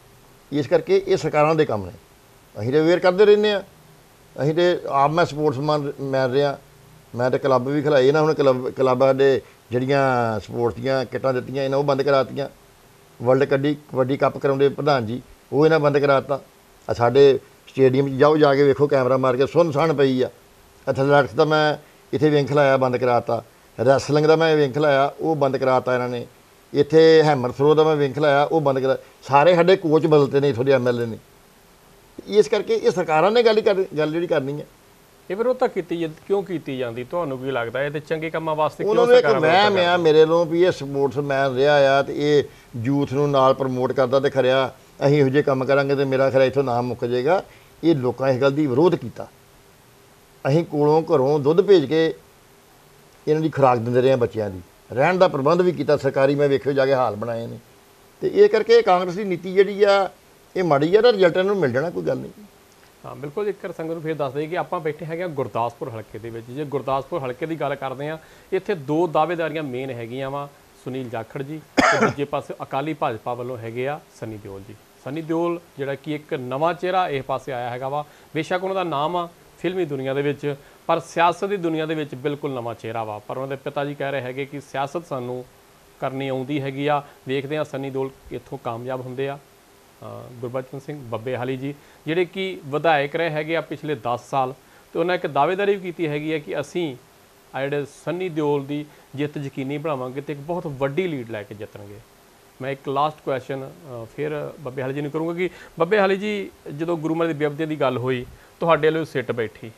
ਇਸ ਕਰਕੇ ਇਹ ਸਰਕਾਰਾਂ ਦੇ ਕੰਮ ਨੇ। ਅਸੀਂ ਤਾਂ ਅਵੇਅਰ ਕਰਦੇ ਰਹਿੰਦੇ ਹਾਂ। ਅਸੀਂ ਤਾਂ ਆਪ ਮੈਂ ਸਪੋਰਟਸਮੈਨ ਮੈਂ ਰਿਹਾ, ਮੈਂ ਤਾਂ ਕਲੱਬ ਵੀ ਖਿਲਾਏ ਨਾ। ਹੁਣ ਕਲੱਬਾਂ ਦੇ ਜਿਹੜੀਆਂ ਸਪੋਰਟਸ ਦੀਆਂ ਕਿੱਟਾਂ ਦਿੱਤੀਆਂ ਇਹਨਾਂ ਉਹ ਬੰਦ ਕਰਾਤੀਆਂ। ਵਰਲਡ ਕਬੱਡੀ ਕੱਪ ਕਰਾਉਂਦੇ ਪ੍ਰਧਾਨ ਜੀ, ਉਹ ਇਹਨਾਂ ਬੰਦ ਕਰਾਤਾ। ਸਾਡੇ ਸਟੇਡੀਅਮ 'ਚ ਜਾਓ, ਜਾ ਕੇ ਵੇਖੋ, ਕੈਮਰਾ ਮਾਰ ਕੇ ਸੁੰਨਸਾਨ ਪਈ ਆ। ਐਥਲੈਟਿਕਸ ਦਾ ਮੈਂ ਇੱਥੇ ਵਿੰਗ ਖਲਾਇਆ ਬੰਦ ਕਰਾਤਾ, ਰੈਸਲਿੰਗ ਦਾ ਮੈਂ ਵਿੰਗ ਖਲਾਇਆ ਉਹ ਬੰਦ ਕਰਾਤਾ ਇਹਨਾਂ ਨੇ, ਇੱਥੇ ਹੈਮਰ ਥਰੋ ਦਾ ਮੈਂ ਵਿੰਗ ਖਲਾਇਆ ਉਹ ਬੰਦ ਕਰਾ, ਸਾਰੇ ਸਾਡੇ ਕੋਚ ਬਦਲਤੇ ਨੇ ਇੱਥੋਂ ਦੇ ਐਮਐਲਏ ਨੇ। ਇਸ ਕਰਕੇ ਇਹ ਸਰਕਾਰਾਂ ਨੇ ਗੱਲ ਜਿਹੜੀ ਕਰਨੀ ਹੈ ਇਹ ਵਿਰੋਧਤਾ ਕਿਉਂ ਕੀਤੀ ਜਾਂਦੀ, ਤੁਹਾਨੂੰ ਕੀ ਲੱਗਦਾ ਇਹ ਤੇ ਚੰਗੇ ਕੰਮਾਂ ਵਾਸਤੇ ਉਹਨਾਂ ਨੂੰ ਇੱਕ ਵਹਿਮ ਆ ਮੇਰੇ ਨੂੰ ਵੀ ਇਹ ਸਪੋਰਟਸਮੈਨ ਰਿਹਾ ਆ ਤੇ ਇਹ ਯੂਥ ਨੂੰ ਨਾਲ ਪ੍ਰਮੋਟ ਕਰਦਾ ਤੇ ਖਰਿਆ ਅਸੀਂ ਇਹੋ ਜਿਹੇ ਕੰਮ ਕਰਾਂਗੇ ਤੇ ਮੇਰਾ ਖਰਿਆ ਇੱਥੋਂ ਨਾਮ ਮੁੱਕ ਜਾਏਗਾ। ਇਹ ਲੋਕਾਂ ਇਸ ਗੱਲ ਦੀ ਵਿਰੋਧ ਕੀਤਾ। ਅਸੀਂ ਕੋਲੋਂ ਘਰੋਂ ਦੁੱਧ ਭੇਜ ਕੇ ਇਹਨਾਂ ਦੀ ਖੁਰਾਕ ਦਿੰਦੇ ਰਹੇ ਹਾਂ, ਬੱਚਿਆਂ ਦੀ ਰਹਿਣ ਦਾ ਪ੍ਰਬੰਧ ਵੀ ਕੀਤਾ ਸਰਕਾਰੀ, ਮੈਂ ਵੇਖਿਓ ਜਾ ਕੇ ਹਾਲ ਬਣਾਏ ਨੇ। ਤੇ ਇਹ ਕਰਕੇ ਕਾਂਗਰਸ ਦੀ ਨੀਤੀ ਜਿਹੜੀ ਆ ਇਹ ਮਾੜੀ ਆ, ਤਾਂ ਰਿਜ਼ਲਟ ਨੂੰ ਮਿਲ ਜਾਣਾ, ਕੋਈ ਗੱਲ ਨਹੀਂ। ਹਾਂ ਬਿਲਕੁਲ, ਇੱਕ ਸੰਗਤ ਨੂੰ ਫਿਰ ਦੱਸ ਦਈਏ ਕਿ ਆਪਾਂ ਬੈਠੇ ਹੈਗੇ ਆ ਗੁਰਦਾਸਪੁਰ ਹਲਕੇ ਦੇ ਵਿੱਚ। ਜੇ ਗੁਰਦਾਸਪੁਰ ਹਲਕੇ ਦੀ ਗੱਲ ਕਰਦੇ ਆ, ਇੱਥੇ ਦੋ ਦਾਅਵੇਦਾਰੀਆਂ ਮੇਨ ਹੈਗੀਆਂ ਵਾ, ਸੁਨੀਲ ਜਾਖੜ ਜੀ ਤੇ ਦੂਜੇ ਪਾਸੇ ਅਕਾਲੀ ਭਾਜਪਾ ਵੱਲੋਂ ਹੈਗੇ ਆ ਸਨੀ ਦਿਓਲ ਜੀ। ਸਨੀ ਦਿਓਲ ਜਿਹੜਾ ਕਿ ਇੱਕ ਨਵਾਂ ਚਿਹਰਾ ਇਸ ਪਾਸੇ ਆਇਆ ਹੈਗਾ ਵਾ, ਬੇਸ਼ੱਕ ਉਹਨਾਂ ਦਾ ਨਾਮ ਆ ਫਿਲਮੀ ਦੁਨੀਆ ਦੇ ਵਿੱਚ, ਪਰ ਸਿਆਸਤ ਦੀ ਦੁਨੀਆ ਦੇ ਵਿੱਚ ਬਿਲਕੁਲ ਨਵਾਂ ਚਿਹਰਾ ਵਾ। ਪਰ ਉਹਨਾਂ ਦੇ ਪਿਤਾ ਜੀ ਕਹਿ ਰਹੇ ਹੈਗੇ ਕਿ ਸਿਆਸਤ ਸਾਨੂੰ ਕਰਨੀ ਆਉਂਦੀ ਹੈਗੀ ਆ, ਵੇਖਦੇ ਆ ਸਨੀ ਦਿਓਲ ਇੱਥੋਂ ਕਾਮਯਾਬ ਹੁੰਦੇ ਆ। ਗੁਰਬਚਨ ਸਿੰਘ ਬੱਬੇਹਾਲੀ ਜੀ ਜਿਹੜੇ ਕਿ ਵਿਧਾਇਕ ਰਹੇ ਹੈਗੇ ਆ ਪਿਛਲੇ 10 ਸਾਲ, ਤੇ ਉਹਨਾਂ ਇੱਕ ਦਾਅਵੇਦਾਰੀ ਵੀ ਕੀਤੀ ਹੈਗੀ ਹੈ ਕਿ ਅਸੀਂ ਜਿਹੜੇ ਸਨੀ ਦਿਓਲ ਦੀ ਜਿੱਤ ਯਕੀਨੀ ਬਣਾਵਾਂਗੇ ਤੇ ਇੱਕ ਬਹੁਤ ਵੱਡੀ ਲੀਡ ਲੈ ਕੇ ਜਿੱਤਣਗੇ। ਮੈਂ ਇੱਕ ਲਾਸਟ ਕੁਐਸਚਨ ਫਿਰ ਬੱਬੇਹਾਲੀ ਜੀ ਨੂੰ ਕਰੂੰਗਾ ਕਿ ਬੱਬੇਹਾਲੀ ਜੀ ਜਦੋਂ ਗੁਰੂ ਮਹਾਰਾਜ ਦੀ ਬੇਅਦਬੀ ਦੀ ਗੱਲ ਹੋਈ ਤੁਹਾਡੇ ਵੱਲੋਂ ਸਿੱਟ ਬੈਠੀ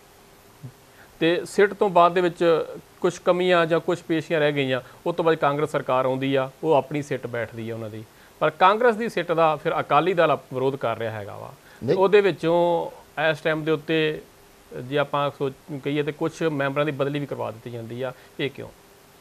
ਤੇ ਸਿੱਟ ਤੋਂ ਬਾਅਦ ਦੇ ਵਿੱਚ ਕੁਝ ਕਮੀਆਂ ਜਾਂ ਕੁਝ ਪੇਸ਼ੀਆਂ ਰਹਿ ਗਈਆਂ, ਉਸ ਤੋਂ ਬਾਅਦ ਕਾਂਗਰਸ ਸਰਕਾਰ ਆਉਂਦੀ ਆ, ਉਹ ਆਪਣੀ ਸਿੱਟ ਬੈਠਦੀ ਆ ਉਹਨਾਂ ਦੀ, ਪਰ ਕਾਂਗਰਸ ਦੀ ਸਿੱਟ ਦਾ ਫਿਰ ਅਕਾਲੀ ਦਲ ਵਿਰੋਧ ਕਰ ਰਿਹਾ ਹੈਗਾ ਵਾ। ਉਹਦੇ ਵਿੱਚੋਂ ਇਸ ਟਾਈਮ ਦੇ ਉੱਤੇ ਜੇ ਆਪਾਂ ਕਹੀਏ ਤੇ ਕੁਝ ਮੈਂਬਰਾਂ ਦੀ ਬਦਲੀ ਵੀ ਕਰਵਾ ਦਿੱਤੀ ਜਾਂਦੀ ਆ, ਇਹ ਕਿਉਂ?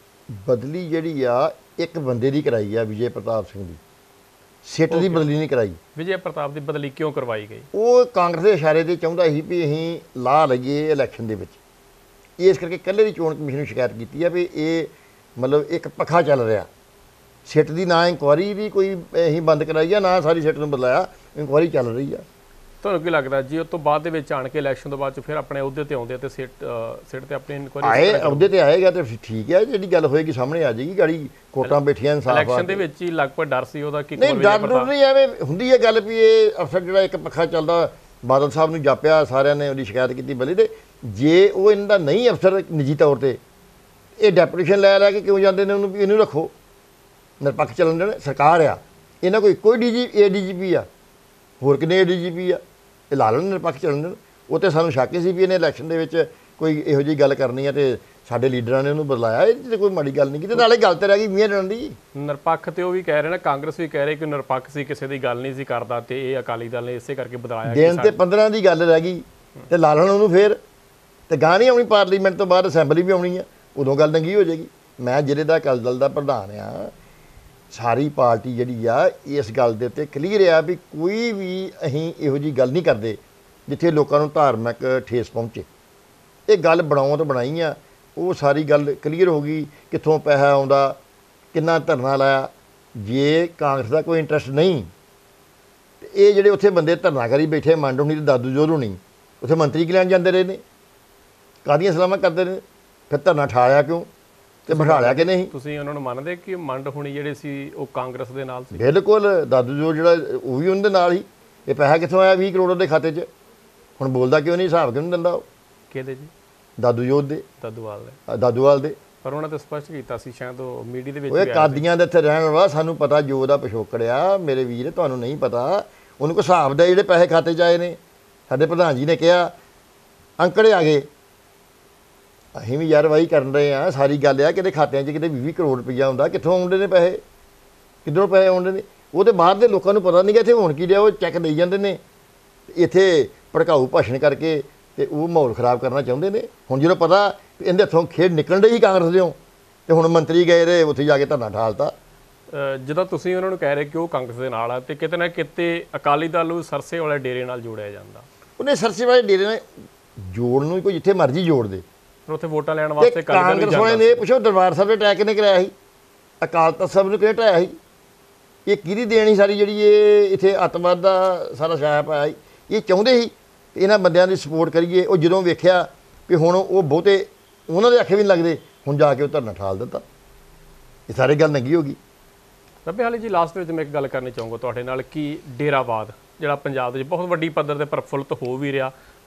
ਬਦਲੀ ਜਿਹੜੀ ਆ ਇੱਕ ਬੰਦੇ ਦੀ ਕਰਾਈ ਆ, ਵਿਜੇ ਪ੍ਰਤਾਪ ਸਿੰਘ ਦੀ, ਸਿੱਟ ਦੀ ਬਦਲੀ ਨਹੀਂ ਕਰਾਈ। ਵਿਜੇ ਪ੍ਰਤਾਪ ਦੀ ਬਦਲੀ ਕਿਉਂ ਕਰਵਾਈ ਗਈ? ਉਹ ਕਾਂਗਰਸ ਦੇ ਇਸ਼ਾਰੇ ਤੇ ਚਾਹੁੰਦਾ ਸੀ ਵੀ ਅਸੀਂ ਲਾ ਲਈਏ ਇਲੈਕਸ਼ਨ ਦੇ ਵਿੱਚ, ਇਸ ਕਰਕੇ ਇਕੱਲੇ ਦੀ ਚੋਣ ਕਮਿਸ਼ਨ ਨੂੰ ਸ਼ਿਕਾਇਤ ਕੀਤੀ ਆ ਵੀ ਇਹ ਮਤਲਬ ਇੱਕ ਪੱਖਾ ਚੱਲ ਰਿਹਾ। ਸਿੱਟ ਦੀ ਨਾ ਇਨਕੁਆਰੀ ਦੀ ਕੋਈ ਅਸੀਂ ਬੰਦ ਕਰਾਈ ਆ, ਨਾ ਸਾਰੀ ਸਿੱਟ ਨੂੰ ਬਦਲਾਇਆ, ਇਨਕੁਆਰੀ ਚੱਲ ਰਹੀ ਆ। ਤੁਹਾਨੂੰ ਕੀ ਲੱਗਦਾ ਜੀ ਉਸ ਤੋਂ ਬਾਅਦ ਦੇ ਵਿੱਚ ਆਣ ਕੇ ਇਲੈਕਸ਼ਨ ਤੋਂ ਬਾਅਦ ਚ ਫਿਰ ਆਪਣੇ ਅਹੁਦੇ ਤੇ ਆਉਂਦੇ ਤੇ ਸਿੱਟ ਤੇ ਆਪਣੀ ਇਨਕੁਆਰੀ ਆਏ ਅਹੁਦੇ ਤੇ ਆਏਗਾ ਤੇ ਠੀਕ ਹੈ, ਜਿਹੜੀ ਗੱਲ ਹੋਏਗੀ ਸਾਹਮਣੇ ਆ ਜਾਏਗੀ, ਗਾੜੀ ਕੋਟਾਂ ਬੈਠੀਆਂ ਇਨਸਾਫ ਆ। ਇਲੈਕਸ਼ਨ ਦੇ ਵਿੱਚ ਹੀ ਲਗਭਗ ਡਰ ਸੀ ਉਹਦਾ ਕਿ ਨਹੀਂ, ਡਰ ਨਹੀਂ, ਐਵੇਂ ਹੁੰਦੀ ਹੈ ਗੱਲ ਵੀ ਇਹ ਅਫਸਰ ਜਿਹੜਾ ਇੱਕ ਪੱਖਾ ਚੱਲਦਾ, ਬਾਦਲ ਸਾਹਿਬ ਨੂੰ ਜਾਪਿਆ, ਸਾਰਿਆਂ ਨੇ ਉਹਦੀ ਸ਼ਿਕਾਇਤ ਕੀਤੀ ਬਲੀ ਤੇ, ਜੇ ਉਹ ਇਹਨਾਂ ਦਾ ਨਹੀਂ ਅਫਸਰ ਨਿੱਜੀ ਤੌਰ ਤੇ ਇਹ ਡੈਪੂਟੇਸ਼ਨ ਲੈ ਕੇ ਕਿਉਂ ਜਾਂਦੇ ਨੇ ਉਹਨੂੰ ਵੀ ਇਹਨੂੰ ਰੱਖੋ, ਨਿਰਪੱਖ ਚੱਲਣ ਦੇਣ। ਸਰਕਾਰ ਆ, ਇਹਨਾਂ ਕੋਈ ADGP ਆ, ਹੋਰ ਕਿੰਨੇ ADGP ਆ, ਇਹ ਲਾ ਲੈਣ ਨਿਰਪੱਖ ਚੱਲਣ ਦੇਣ। ਉਹ ਤੇ ਸਾਨੂੰ ਸ਼ੱਕ ਸੀ ਵੀ ਇਹਨੇ ਇਲੈਕਸ਼ਨ ਦੇ ਵਿੱਚ ਕੋਈ ਇਹੋ ਜਿਹੀ ਗੱਲ ਕਰਨੀ ਆ ਤੇ ਸਾਡੇ ਲੀਡਰਾਂ ਨੇ ਉਹਨੂੰ ਬਦਲਾਇਆ, ਇਹ ਤੇ ਕੋਈ ਮਾੜੀ ਗੱਲ ਨਹੀਂ ਕੀਤੀ। ਨਾਲੇ ਗੱਲ ਤੇ ਰਹਿ ਗਈ 20 ਦਿਨਾਂ ਦੀ ਨਿਰਪੱਖ, ਤੇ ਉਹ ਵੀ ਕਹਿ ਰਹੇ ਨੇ, ਕਾਂਗਰਸ ਵੀ ਕਹਿ ਰਹੇ ਕਿ ਨਿਰਪੱਖ ਸੀ, ਕਿਸੇ ਦੀ ਗੱਲ ਨਹੀਂ ਸੀ ਕਰਦਾ, ਤੇ ਇਹ ਅਕਾਲੀ ਦਲ ਨੇ ਇਸੇ ਕਰਕੇ ਬਦਲਾਇਆ। ਦਿਨ ਤੇ 15 ਦੀ ਗੱਲ ਰਹਿ ਗਈ ਤੇ ਲਾ ਲੈਣ ਉਹਨੂੰ, ਫੇਰ ਤੇ ਗਾਂ ਨਹੀਂ ਆਉਣੀ, ਪਾਰਲੀਮੈਂਟ ਤੋਂ ਬਾਅਦ ਅਸੈਂਬਲੀ ਵੀ ਆਉਣੀ ਆ, ਉਦੋਂ ਗੱਲ ਨੰਗੀ ਹੋ ਜਾਏਗੀ। ਮੈਂ ਜ਼ਿਲ੍ਹੇ ਦਾ ਅਕਾਲੀ ਦਲ ਦਾ ਪ੍ਰਧਾਨ ਆ, ਸਾਰੀ ਪਾਰਟੀ ਜਿਹੜੀ ਆ ਇਸ ਗੱਲ ਦੇ ਉੱਤੇ ਕਲੀਅਰ ਆ ਵੀ ਕੋਈ ਵੀ ਅਸੀਂ ਇਹੋ ਜਿਹੀ ਗੱਲ ਨਹੀਂ ਕਰਦੇ ਜਿੱਥੇ ਲੋਕਾਂ ਨੂੰ ਧਾਰਮਿਕ ਠੇਸ ਪਹੁੰਚੇ। ਇਹ ਗੱਲ ਬਣਾਉਂ ਤਾਂ ਬਣਾਈ ਆ, ਉਹ ਸਾਰੀ ਗੱਲ ਕਲੀਅਰ ਹੋ ਗਈ, ਕਿੱਥੋਂ ਪੈਸਾ ਆਉਂਦਾ, ਕਿੰਨਾ ਧਰਨਾ ਲਾਇਆ। ਜੇ ਕਾਂਗਰਸ ਦਾ ਕੋਈ ਇੰਟਰਸਟ ਨਹੀਂ ਤੇ ਇਹ ਜਿਹੜੇ ਉੱਥੇ ਬੰਦੇ ਧਰਨਾਕਾਰੀ ਬੈਠੇ, ਮੰਡ ਹੋਣੀ ਤੇ ਦਾਦੂ ਜੋਰ ਹੋਣੀ, ਉੱਥੇ ਮੰਤਰੀ ਕੀ ਲੈਣ ਜਾਂਦੇ ਰਹੇ ਨੇ, ਕਾਹਦੀਆਂ ਸਲਾਮਾਂ ਕਰਦੇ ਨੇ, ਫਿਰ ਧਰਨਾ ਠਾਲਿਆ ਕਿਉਂ ਤੇ ਬਿਠਾ ਲਿਆ ਕਿ ਨਹੀਂ? ਤੁਸੀਂ ਉਹਨਾਂ ਨੂੰ ਮੰਨਦੇ ਕਿ ਮੰਡ ਹੋਣੀ ਜਿਹੜੇ ਸੀ ਉਹ ਕਾਂਗਰਸ ਦੇ ਨਾਲ ਸੀ? ਬਿਲਕੁਲ, ਦਾਦੂ ਜੋਰ ਜਿਹੜਾ ਉਹ ਵੀ ਉਹਨਾਂ ਦੇ ਨਾਲ ਹੀ। ਇਹ ਪੈਸਾ ਕਿੱਥੋਂ ਆਇਆ 20 ਕਰੋੜ ਦੇ ਖਾਤੇ 'ਚ? ਹੁਣ ਬੋਲਦਾ ਕਿਉਂ ਨਹੀਂ, ਹਿਸਾਬ ਕਿਉਂ ਨਹੀਂ ਦਿੰਦਾ ਉਹ? ਕਿਹਦੇ ਜੀ? ਦਾਦੂ ਜੋਤ ਦੇ, ਦਾਦੂਵਾਲ ਦੇ। ਪਰ ਉਹਨਾਂ ਤੇ ਸਪਸ਼ਟ ਕੀਤਾ ਸੀ, ਸ਼ਾਇਦ ਉਹ ਮੀਡੀਆ ਦੇ ਵਿੱਚ ਉਹ ਕਾਦੀਆਂ ਦੇ ਇੱਥੇ ਰਹਿਣ ਵਾਲਾ, ਸਾਨੂੰ ਪਤਾ ਜੋ ਦਾ ਪਿਛੋਕੜ ਆ ਮੇਰੇ ਵੀਰ, ਤੁਹਾਨੂੰ ਨਹੀਂ ਪਤਾ। ਉਹਨੂੰ ਕੋਈ ਹਿਸਾਬ ਦਾ ਜਿਹੜੇ ਪੈਸੇ ਖਾਤੇ 'ਚ ਆਏ ਨੇ, ਸਾਡੇ ਪ੍ਰਧਾਨ ਜੀ ਨੇ ਕਿਹਾ ਅੰਕੜੇ ਆ ਗਏ, ਅਸੀਂ ਵੀ ਯਾਰਵਾਈ ਕਰਨ ਰਹੇ ਹਾਂ। ਸਾਰੀ ਗੱਲ ਆ ਕਿਤੇ ਖਾਤਿਆਂ 'ਚ ਕਿਤੇ 20 ਕਰੋੜ ਰੁਪਈਆ ਹੁੰਦਾ, ਕਿੱਥੋਂ ਆਉਂਦੇ ਨੇ ਪੈਸੇ, ਕਿੱਧਰੋਂ ਪੈਸੇ ਆਉਂਦੇ ਨੇ? ਉਹ ਤੇ ਬਾਹਰ ਦੇ ਲੋਕਾਂ ਨੂੰ ਪਤਾ ਨਹੀਂ ਕਿ ਇੱਥੇ ਹੋਣ ਕੀ ਰਿਹਾ, ਉਹ ਚੈੱਕ ਦੇਈ ਜਾਂਦੇ ਨੇ, ਇੱਥੇ ਭੜਕਾਊ ਭਾਸ਼ਣ ਕਰਕੇ ਤੇ ਉਹ ਮਾਹੌਲ ਖਰਾਬ ਕਰਨਾ ਚਾਹੁੰਦੇ ਨੇ। ਹੁਣ ਜਦੋਂ ਪਤਾ ਇਹਦੇ ਹੱਥੋਂ ਖੇਡ ਨਿਕਲਣ ਡਈ ਸੀ ਕਾਂਗਰਸ ਦਿਓ, ਤੇ ਹੁਣ ਮੰਤਰੀ ਗਏ ਰਹੇ ਉੱਥੇ ਜਾ ਕੇ ਧਰਨਾ ਠਾਲਤਾ। ਜਦੋਂ ਤੁਸੀਂ ਉਹਨਾਂ ਨੂੰ ਕਹਿ ਰਹੇ ਕਿ ਉਹ ਕਾਂਗਰਸ ਦੇ ਨਾਲ ਆ, ਤੇ ਕਿਤੇ ਨਾ ਕਿਤੇ ਅਕਾਲੀ ਦਲ ਨੂੰ ਸਰਸੇ ਵਾਲੇ ਡੇਰੇ ਨਾਲ ਜੋੜਿਆ ਜਾਂਦਾ। ਉਹਨੇ ਸਰਸੇ ਵਾਲੇ ਡੇਰੇ ਨਾਲ ਜੋੜ ਨੂੰ ਕੋਈ ਜਿੱਥੇ ਮਰਜ਼ੀ ਜੋੜ ਦੇ, ਪਰ ਉੱਥੇ ਵੋਟਾਂ ਲੈਣ ਵਾਸਤੇ ਕਾਂਗਰਸ ਵਾਲੇ ਨੇ ਇਹ ਪੁੱਛੋ ਦਰਬਾਰ ਸਾਹਿਬ ਦੇ ਅਟੈਕ ਕਿਹਨੇ ਕਰਾਇਆ ਸੀ, ਅਕਾਲ ਤਖਤ ਸਾਹਿਬ ਨੂੰ ਕਿਹਨੇ ਢਾਇਆ ਸੀ? ਇਹ ਕਿਹਦੀ ਦੇਣੀ ਸਾਰੀ ਜਿਹੜੀ ਇਹ ਇੱਥੇ ਅੱਤਵਾਦ ਦਾ ਸਾਰਾ ਛਾਇਆ ਪਾਇਆ ਸੀ? ਇਹ ਚਾਹੁੰਦੇ ਸੀ ਕਿ ਇਹਨਾਂ ਬੰਦਿਆਂ ਦੀ ਸਪੋਰਟ ਕਰੀਏ। ਉਹ ਜਦੋਂ ਵੇਖਿਆ ਕਿ ਹੁਣ ਉਹ ਬਹੁਤੇ ਉਹਨਾਂ ਦੇ ਆਖੇ ਵੀ ਨਹੀਂ ਲੱਗਦੇ, ਹੁਣ ਜਾ ਕੇ ਉਹ ਧਰਨਾ ਠਾਲ ਦਿੱਤਾ। ਇਹ ਸਾਰੀ ਗੱਲ ਨੰਗੀ ਹੋ ਗਈ। ਬੱਬੇਹਾਲੀ ਜੀ, ਲਾਸਟ ਵਿੱਚ ਮੈਂ ਇੱਕ ਗੱਲ ਕਰਨੀ ਚਾਹੂੰਗਾ ਤੁਹਾਡੇ ਨਾਲ ਕਿ ਡੇਰਾਵਾਦ ਜਿਹੜਾ ਪੰਜਾਬ ਦੇ ਵਿੱਚ ਬਹੁਤ ਵੱਡੀ ਪੱਧਰ ਤੇ ਪ੍ਰਫੁੱਲਤ ਹੋ ਵੀ ਰਿਹਾ,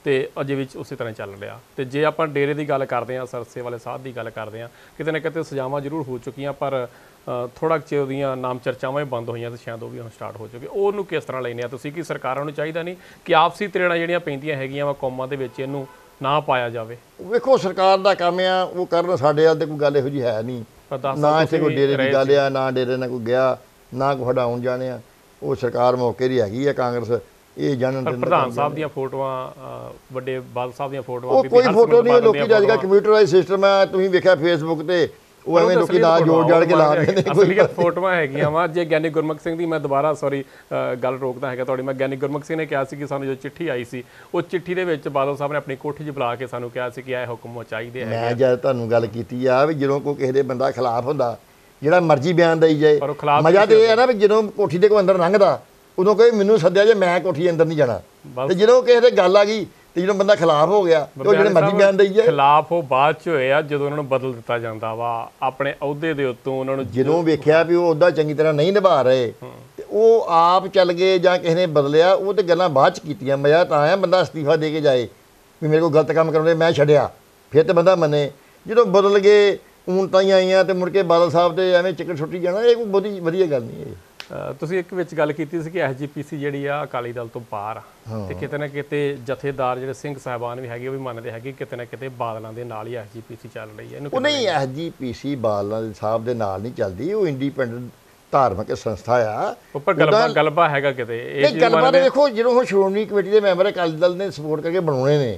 ਤੇ ਅਜੇ ਵੀ ਉਸੇ ਤਰ੍ਹਾਂ ਚੱਲ ਰਿਹਾ। ਤੇ ਜੇ ਆਪਾਂ ਡੇਰੇ ਦੀ ਗੱਲ ਕਰਦੇ ਹਾਂ, ਸਰਸੇ ਵਾਲੇ ਸਾਧ ਦੀ ਗੱਲ ਕਰਦੇ ਹਾਂ, ਕਿਤੇ ਨਾ ਕਿਤੇ ਸਜ਼ਾਵਾਂ ਜ਼ਰੂਰ ਹੋ ਚੁੱਕੀਆਂ, ਪਰ ਥੋੜਾ ਚਿਰ ਉਹਦੀਆਂ ਨਾਮ ਚਰਚਾਵਾਂ ਵੀ ਬੰਦ ਹੋਈਆਂ ਤੇ ਸ਼ਾਇਦ ਉਹ ਵੀ ਹੁਣ ਸਟਾਰਟ ਹੋ ਚੁੱਕੇ। ਉਹਨੂੰ ਕਿਸ ਤਰ੍ਹਾਂ ਲੈਂਦੇ ਆ ਤੁਸੀਂ ਕਿ ਸਰਕਾਰਾਂ ਨੂੰ ਚਾਹੀਦਾ ਨਹੀਂ ਕਿ ਆਪਸੀ ਤ੍ਰੇੜਾਂ ਜਿਹੜੀਆਂ ਪੈਂਦੀਆਂ ਹੈਗੀਆਂ ਵਾ ਕੌਮਾਂ ਦੇ ਵਿੱਚ ਇਹਨੂੰ ਨਾ ਪਾਇਆ ਜਾਵੇ? ਵੇਖੋ ਸਰਕਾਰ ਦਾ ਕੰਮ ਆ ਉਹ ਕਰਨ, ਸਾਡੇ ਵੱਲ ਤੇ ਕੋਈ ਗੱਲ ਇਹੋ ਜਿਹੀ ਹੈ ਨਹੀਂ, ਨਾ ਇੱਥੇ ਕੋਈ ਡੇਰੇ ਦੀ ਗੱਲ ਆ, ਨਾ ਡੇਰੇ ਨਾਲ ਕੋਈ ਗਿਆ, ਨਾ ਕੋਈ ਸਾਡਾ ਆਉਣ ਜਾਣੇ ਆ। ਉਹ ਸਰਕਾਰ ਮੌਕੇ ਦੀ ਹੈਗੀ ਆ, ਕਾਂਗਰਸ ਇਹ ਜਾਣਨ ਪਰ ਪ੍ਰਧਾਨ ਸਾਹਿਬ ਦੀਆਂ ਫੋਟੋਆਂ, ਵੱਡੇ ਬਾਦਲ ਸਾਹਿਬ ਦੀਆਂ ਫੋਟੋਆਂ, ਉਹ ਕੋਈ ਫੋਟੋ ਨਹੀਂ, ਲੋਕੀ ਅੱਜ ਕੱਲ੍ਹ ਕੰਪਿਊਟਰਾਈਜ਼ ਸਿਸਟਮ ਹੈ, ਤੁਸੀਂ ਵੇਖਿਆ ਫੇਸਬੁੱਕ ਤੇ ਉਹ ਐਵੇਂ ਲੋਕੀ ਨਾ ਜੋੜ ਜਾੜ ਕੇ ਲਾ ਦਿੰਦੇ ਨੇ। ਕੋਈ ਫੋਟੋਆਂ ਹੈਗੀਆਂ ਵਾ। ਜੇ ਗਿਆਨੀ ਗੁਰਮੁਖ ਸਿੰਘ ਦੀ ਮੈਂ ਦੁਬਾਰਾ ਗੱਲ ਰੋਕਦਾ ਹੈਗਾ ਤੁਹਾਡੀ, ਮੈਂ ਗਿਆਨੀ ਗੁਰਮੁਖ ਸਿੰਘ ਨੇ ਕਿਹਾ ਸੀ ਕਿ ਸਾਨੂੰ ਜੋ ਚਿੱਠੀ ਆਈ ਸੀ, ਉਹ ਚਿੱਠੀ ਦੇ ਵਿੱਚ ਬਾਦਲ ਸਾਹਿਬ ਨੇ ਆਪਣੀ ਕੋਠੀ 'ਚ ਬੁਲਾ ਕੇ ਸਾਨੂੰ ਕਿਹਾ ਸੀ ਕਿ ਇਹ ਹੁਕਮ ਚਾਹੀਦੇ ਹੈਗੇ। ਮੈਂ ਜਦ ਤੁਹਾਨੂੰ ਗੱਲ ਕੀਤੀ ਆ ਵੀ ਜਦੋਂ ਕੋਈ ਕਿਸੇ ਦੇ ਬੰਦਾ ਖਿਲਾਫ ਹੁੰਦਾ, ਜਿਹੜਾ ਮਰਜ਼ੀ ਬਿਆਨ ਦੇਈ ਜਾਏ, ਮਜ਼ਾ ਤੇ ਇਹ ਹੈ ਨਾ ਵੀ ਜਦੋਂ ਕੋਠੀ ਦੇ ਕੋਈ ਅੰਦਰ ਲੰਘਦਾ ਉਦੋਂ ਕਹੇ ਮੈਨੂੰ ਸੱਦਿਆ ਜੇ, ਮੈਂ ਕੋਠੀ ਅੰਦਰ ਨਹੀਂ ਜਾਣਾ। ਤੇ ਜਦੋਂ ਕਿਸੇ ਦੇ ਗੱਲ ਆ ਗਈ ਤੇ ਜਦੋਂ ਬੰਦਾ ਖਿਲਾਫ ਹੋ ਗਿਆ ਤੇ ਉਹ ਜਿਹੜੇ ਮਰਜ਼ੀ ਬਿਆਨ ਦੇਈ ਜਾਏ। ਖਿਲਾਫ ਉਹ ਬਾਅਦ ਚ ਹੋਏ ਆ ਜਦੋਂ ਉਹਨਾਂ ਨੂੰ ਬਦਲ ਦਿੱਤਾ ਜਾਂਦਾ ਵਾ ਆਪਣੇ ਅਹੁਦੇ ਦੇ ਉੱਤੋਂ। ਉਹਨਾਂ ਨੂੰ ਜਦੋਂ ਵੇਖਿਆ ਵੀ ਉਹ ਉਹਦਾ ਚੰਗੀ ਤਰ੍ਹਾਂ ਨਹੀਂ ਨਿਭਾ ਰਹੇ ਤੇ ਉਹ ਆਪ ਚੱਲ ਗਏ ਜਾਂ ਕਿਸੇ ਨੇ ਬਦਲਿਆ, ਉਹ ਤੇ ਗੱਲਾਂ ਬਾਅਦ ਚ ਕੀਤੀਆਂ। ਮਜ਼ਾ ਤਾਂ ਆਇਆ ਬੰਦਾ ਅਸਤੀਫਾ ਦੇ ਕੇ ਜਾਏ ਵੀ ਮੇਰੇ ਕੋਲ ਗਲਤ ਕੰਮ ਕਰਾਉਂਦੇ ਮੈਂ ਛੱਡਿਆ, ਫਿਰ ਤੇ ਬੰਦਾ ਮੰਨੇ। ਜਦੋਂ ਬਦਲ ਗਏ ਊਣ ਤਾਈਆਂ ਆਈਆਂ ਤੇ ਮੁੜ ਕੇ ਬਾਦਲ ਸਾਹਿਬ ਤੇ ਐਵੇਂ ਚਿੱਕੜ ਛੁੱਟੀ ਜਾਣਾ, ਇਹ ਕੋਈ ਬਹੁਤੀ ਵਧੀਆ ਗੱਲ ਨਹੀਂ ਹੈ। ਤੁਸੀਂ ਇੱਕ ਵਿੱਚ ਗੱਲ ਕੀਤੀ ਸੀ ਕਿ ਐਸਜੀਪੀਸੀ ਜਿਹੜੀ ਆ ਅਕਾਲੀ ਦਲ ਤੋਂ ਬਾਹਰ ਆ, ਤੇ ਕਿਤੇ ਨਾ ਕਿਤੇ ਜਥੇਦਾਰ ਜਿਹੜੇ ਸਿੰਘ ਸਾਹਿਬਾਨ ਵੀ ਹੈਗੇ ਉਹ ਵੀ ਮੰਨਦੇ ਹੈਗੇ ਕਿਤੇ ਨਾ ਕਿਤੇ ਬਾਦਲਾਂ ਦੇ ਨਾਲ ਹੀ ਐਸਜੀਪੀਸੀ ਚੱਲ ਰਹੀ ਹੈ। ਇਹਨੂੰ ਉਹ ਨਹੀਂ, ਐਸਜੀਪੀਸੀ ਬਾਦਲਾਂ ਦੇ ਸਾਹਿਬ ਦੇ ਨਾਲ ਨਹੀਂ ਚੱਲਦੀ, ਉਹ ਇੰਡੀਪੈਂਡੈਂਟ ਧਾਰਮਿਕ ਸੰਸਥਾ ਆ। ਉੱਪਰ ਗਲਬਾ ਹੈਗਾ ਕਿਤੇ ਇਹ ਗੱਲਬਾਤ ਵੇਖੋ, ਜਦੋਂ ਉਹ ਸ਼੍ਰੋਮਣੀ ਕਮੇਟੀ ਦੇ ਮੈਂਬਰ ਅਕਾਲੀ ਦਲ ਨੇ ਸਪੋਰਟ ਕਰਕੇ ਬਣਾਉਣੇ ਨੇ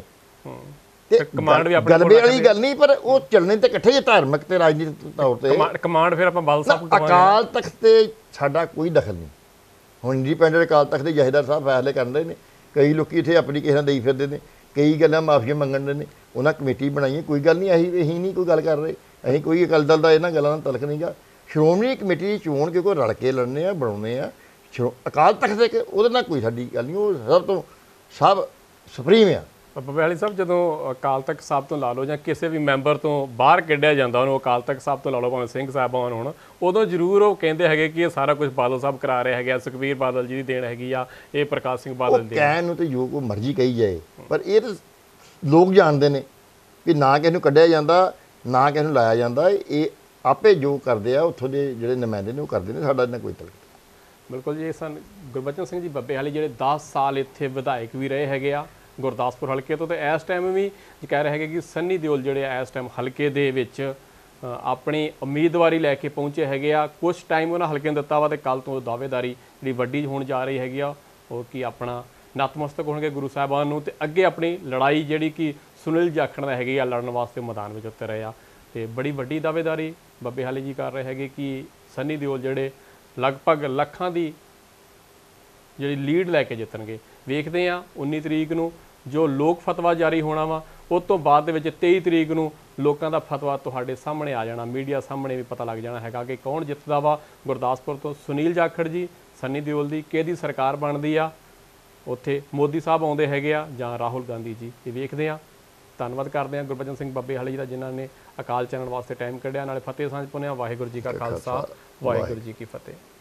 ਤੇ ਕਮਾਂਡ ਵੀ ਗਲਬੇ ਵਾਲੀ ਗੱਲ ਨਹੀਂ, ਪਰ ਉਹ ਚੱਲਣੇ ਤੇ ਇਕੱਠੇ ਜੇ ਧਾਰਮਿਕ ਤੇ ਰਾਜਨੀਤਿਕ ਤੌਰ ਤੇ। ਕਮਾਂਡ ਫਿਰ ਆਪਾਂ ਬਾਦਲ ਸਾਹਿਬ ਨੂੰ ਅਕਾਲ ਤਖਤ ਤੇ ਸਾਡਾ ਕੋਈ ਦਖਲ ਨਹੀਂ। ਹੁਣ ਇੰਡੀਪੈਂਡੈਂਟ ਅਕਾਲ ਤਖਤ ਦੇ ਜਥੇਦਾਰ ਸਾਹਿਬ ਫੈਸਲੇ ਕਰਨ ਰਹੇ ਨੇ, ਕਈ ਲੋਕੀ ਇੱਥੇ ਆਪਣੀ ਕਿਸੇ ਨਾਲ ਦੇਈ ਫਿਰਦੇ ਨੇ, ਕਈ ਗੱਲਾਂ ਮਾਫੀਆਂ ਮੰਗਣ ਦੇ ਨੇ, ਉਹਨਾਂ ਕਮੇਟੀ ਬਣਾਈ ਹੈ, ਕੋਈ ਗੱਲ ਨਹੀਂ। ਅਸੀਂ ਨਹੀਂ ਕੋਈ ਗੱਲ ਕਰ ਰਹੇ, ਅਸੀਂ ਕੋਈ ਅਕਾਲੀ ਦਲ ਦਾ ਇਹਨਾਂ ਗੱਲਾਂ ਨਾਲ ਤਲਕ ਨਹੀਂ ਗਾ। ਸ਼੍ਰੋਮਣੀ ਕਮੇਟੀ ਦੀ ਚੋਣ ਕਿਉਂਕਿ ਰਲ ਕੇ ਲੜਨੇ ਆ, ਬਣਾਉਣੇ ਆ। ਅਕਾਲ ਤਖਤ ਦੇ ਉਹਦੇ ਨਾਲ ਕੋਈ ਸਾਡੀ ਗੱਲ ਨਹੀਂ, ਉਹ ਸਭ ਸੁਪਰੀਮ ਆ। ਬੱਬੇ ਵਾਲੀ ਸਾਹਿਬ, ਜਦੋਂ ਅਕਾਲ ਤਖਤ ਸਾਹਿਬ ਤੋਂ ਲਾ ਲਓ ਜਾਂ ਕਿਸੇ ਵੀ ਮੈਂਬਰ ਤੋਂ ਬਾਹਰ ਕੱਢਿਆ ਜਾਂਦਾ ਉਹਨੂੰ, ਅਕਾਲ ਤਖਤ ਸਾਹਿਬ ਤੋਂ ਲਾ ਲਓ ਭਾਵੇਂ ਸਿੰਘ ਸਾਹਿਬਾਨ ਹੋਣ, ਉਦੋਂ ਜ਼ਰੂਰ ਉਹ ਕਹਿੰਦੇ ਹੈਗੇ ਕਿ ਇਹ ਸਾਰਾ ਕੁਝ ਬਾਦਲ ਸਾਹਿਬ ਕਰਾ ਰਹੇ ਹੈਗੇ ਆ, ਸੁਖਬੀਰ ਬਾਦਲ ਜੀ ਦੀ ਦੇਣ ਹੈਗੀ ਆ, ਇਹ ਪ੍ਰਕਾਸ਼ ਸਿੰਘ ਬਾਦਲ ਦੀ। ਕਹਿਣ ਨੂੰ ਤੇ ਜੋ ਕੋਈ ਮਰਜ਼ੀ ਕਹੀ ਜਾਏ, ਪਰ ਇਹ ਤਾਂ ਲੋਕ ਜਾਣਦੇ ਨੇ ਕਿ ਨਾ ਕਿਸੇ ਨੂੰ ਕੱਢਿਆ ਜਾਂਦਾ, ਨਾ ਕਿਸੇ ਨੂੰ ਲਾਇਆ ਜਾਂਦਾ। ਇਹ ਆਪੇ ਜੋ ਕਰਦੇ ਆ ਉੱਥੋਂ ਦੇ ਜਿਹੜੇ ਨੁਮਾਇੰਦੇ ਨੇ ਉਹ ਕਰਦੇ ਨੇ, ਸਾਡਾ ਇਹਨਾਂ ਕੋਈ ਤਲਕ। ਬਿਲਕੁਲ ਜੀ। ਸਨ ਗੁਰਬਚਨ ਸਿੰਘ ਜੀ ਬੱਬੇ ਵਾਲੀ ਜਿਹੜੇ 10 ਸਾਲ ਇੱਥੇ ਵਿਧਾਇਕ ਵੀ ਰਹੇ ਹੈਗੇ ਆ ਗੁਰਦਾਸਪੁਰ ਹਲਕੇ ਤੋਂ, ਤੇ ਇਸ ਟਾਈਮ ਵੀ ਕਹਿ ਰਹੇ ਹੈਗੇ ਕਿ ਸੰਨੀ ਦਿਓਲ ਜਿਹੜੇ ਇਸ ਟਾਈਮ ਹਲਕੇ ਦੇ ਵਿੱਚ ਆਪਣੀ ਉਮੀਦਵਾਰੀ ਲੈ ਕੇ ਪਹੁੰਚੇ ਹੈਗੇ ਆ। ਕੁਝ ਟਾਈਮ ਉਹਨਾਂ ਹਲਕੇ ਨੂੰ ਦਿੱਤਾ ਵਾ ਤੇ ਕੱਲ੍ਹ ਤੋਂ ਦਾਅਵੇਦਾਰੀ ਜਿਹੜੀ ਵੱਡੀ ਹੋਣ ਜਾ ਰਹੀ ਹੈਗੀ ਆ, ਉਹ ਕਿ ਆਪਣਾ ਨਤਮਸਤਕ ਹੋਣਗੇ ਗੁਰੂ ਸਾਹਿਬਾਨ ਨੂੰ, ਤੇ ਅੱਗੇ ਆਪਣੀ ਲੜਾਈ ਜਿਹੜੀ ਕਿ ਸੁਨੀਲ ਜਾਖੜ ਦਾ ਹੈਗੀ ਆ ਲੜਨ ਵਾਸਤੇ ਮੈਦਾਨ ਵਿੱਚ ਉਤਰ ਰਹੇ ਆ। ਤੇ ਬੜੀ ਵੱਡੀ ਦਾਅਵੇਦਾਰੀ ਬੱਬੇ ਹਾਲੀ ਜੀ ਕਰ ਰਹੇ ਹੈਗੇ ਕਿ ਸੰਨੀ ਦਿਓਲ ਜਿਹੜੇ ਲਗਭਗ ਲੱਖਾਂ ਦੀ ਜਿਹੜੀ ਲੀਡ ਲੈ ਕੇ ਜਿੱਤਣਗੇ। ਵੇਖਦੇ ਹਾਂ 19 ਤਰੀਕ ਨੂੰ ਜੋ ਲੋਕ ਫਤਵਾ ਜਾਰੀ ਹੋਣਾ ਵਾ, ਉਸ ਤੋਂ ਬਾਅਦ ਦੇ ਵਿੱਚ 23 ਤਰੀਕ ਨੂੰ ਲੋਕਾਂ ਦਾ ਫਤਵਾ ਤੁਹਾਡੇ ਸਾਹਮਣੇ ਆ ਜਾਣਾ, ਮੀਡੀਆ ਸਾਹਮਣੇ ਵੀ ਪਤਾ ਲੱਗ ਜਾਣਾ ਹੈਗਾ ਕਿ ਕੌਣ ਜਿੱਤਦਾ ਵਾ। ਗੁਰਦਾਸਪੁਰ ਤੋਂ ਸੁਨੀਲ ਜਾਖੜ ਜੀ, ਸੰਨੀ ਦਿਓਲ ਦੀ ਕਿਹਦੀ ਸਰਕਾਰ ਬਣਦੀ ਆ, ਉੱਥੇ ਮੋਦੀ ਸਾਹਿਬ ਆਉਂਦੇ ਹੈਗੇ ਆ ਜਾਂ ਰਾਹੁਲ ਗਾਂਧੀ ਜੀ, ਇਹ ਵੇਖਦੇ ਹਾਂ। ਧੰਨਵਾਦ ਕਰਦੇ ਹਾਂ ਗੁਰਬਚਨ ਸਿੰਘ ਬੱਬੇ ਵਾਲੀ ਜੀ ਦਾ, ਜਿਨ੍ਹਾਂ ਨੇ ਅਕਾਲ ਚੈਨਲ ਵਾਸਤੇ ਟਾਈਮ ਕੱਢਿਆ, ਨਾਲੇ ਫਤਿਹ ਸਾਂਝ ਪਾਉਂਦੇ ਹਾਂ। ਵਾਹਿਗੁਰੂ ਜੀ ਕਾ ਖਾਲਸਾ, ਵਾਹਿਗੁਰੂ ਜੀ ਕੀ ਫਤਿਹ।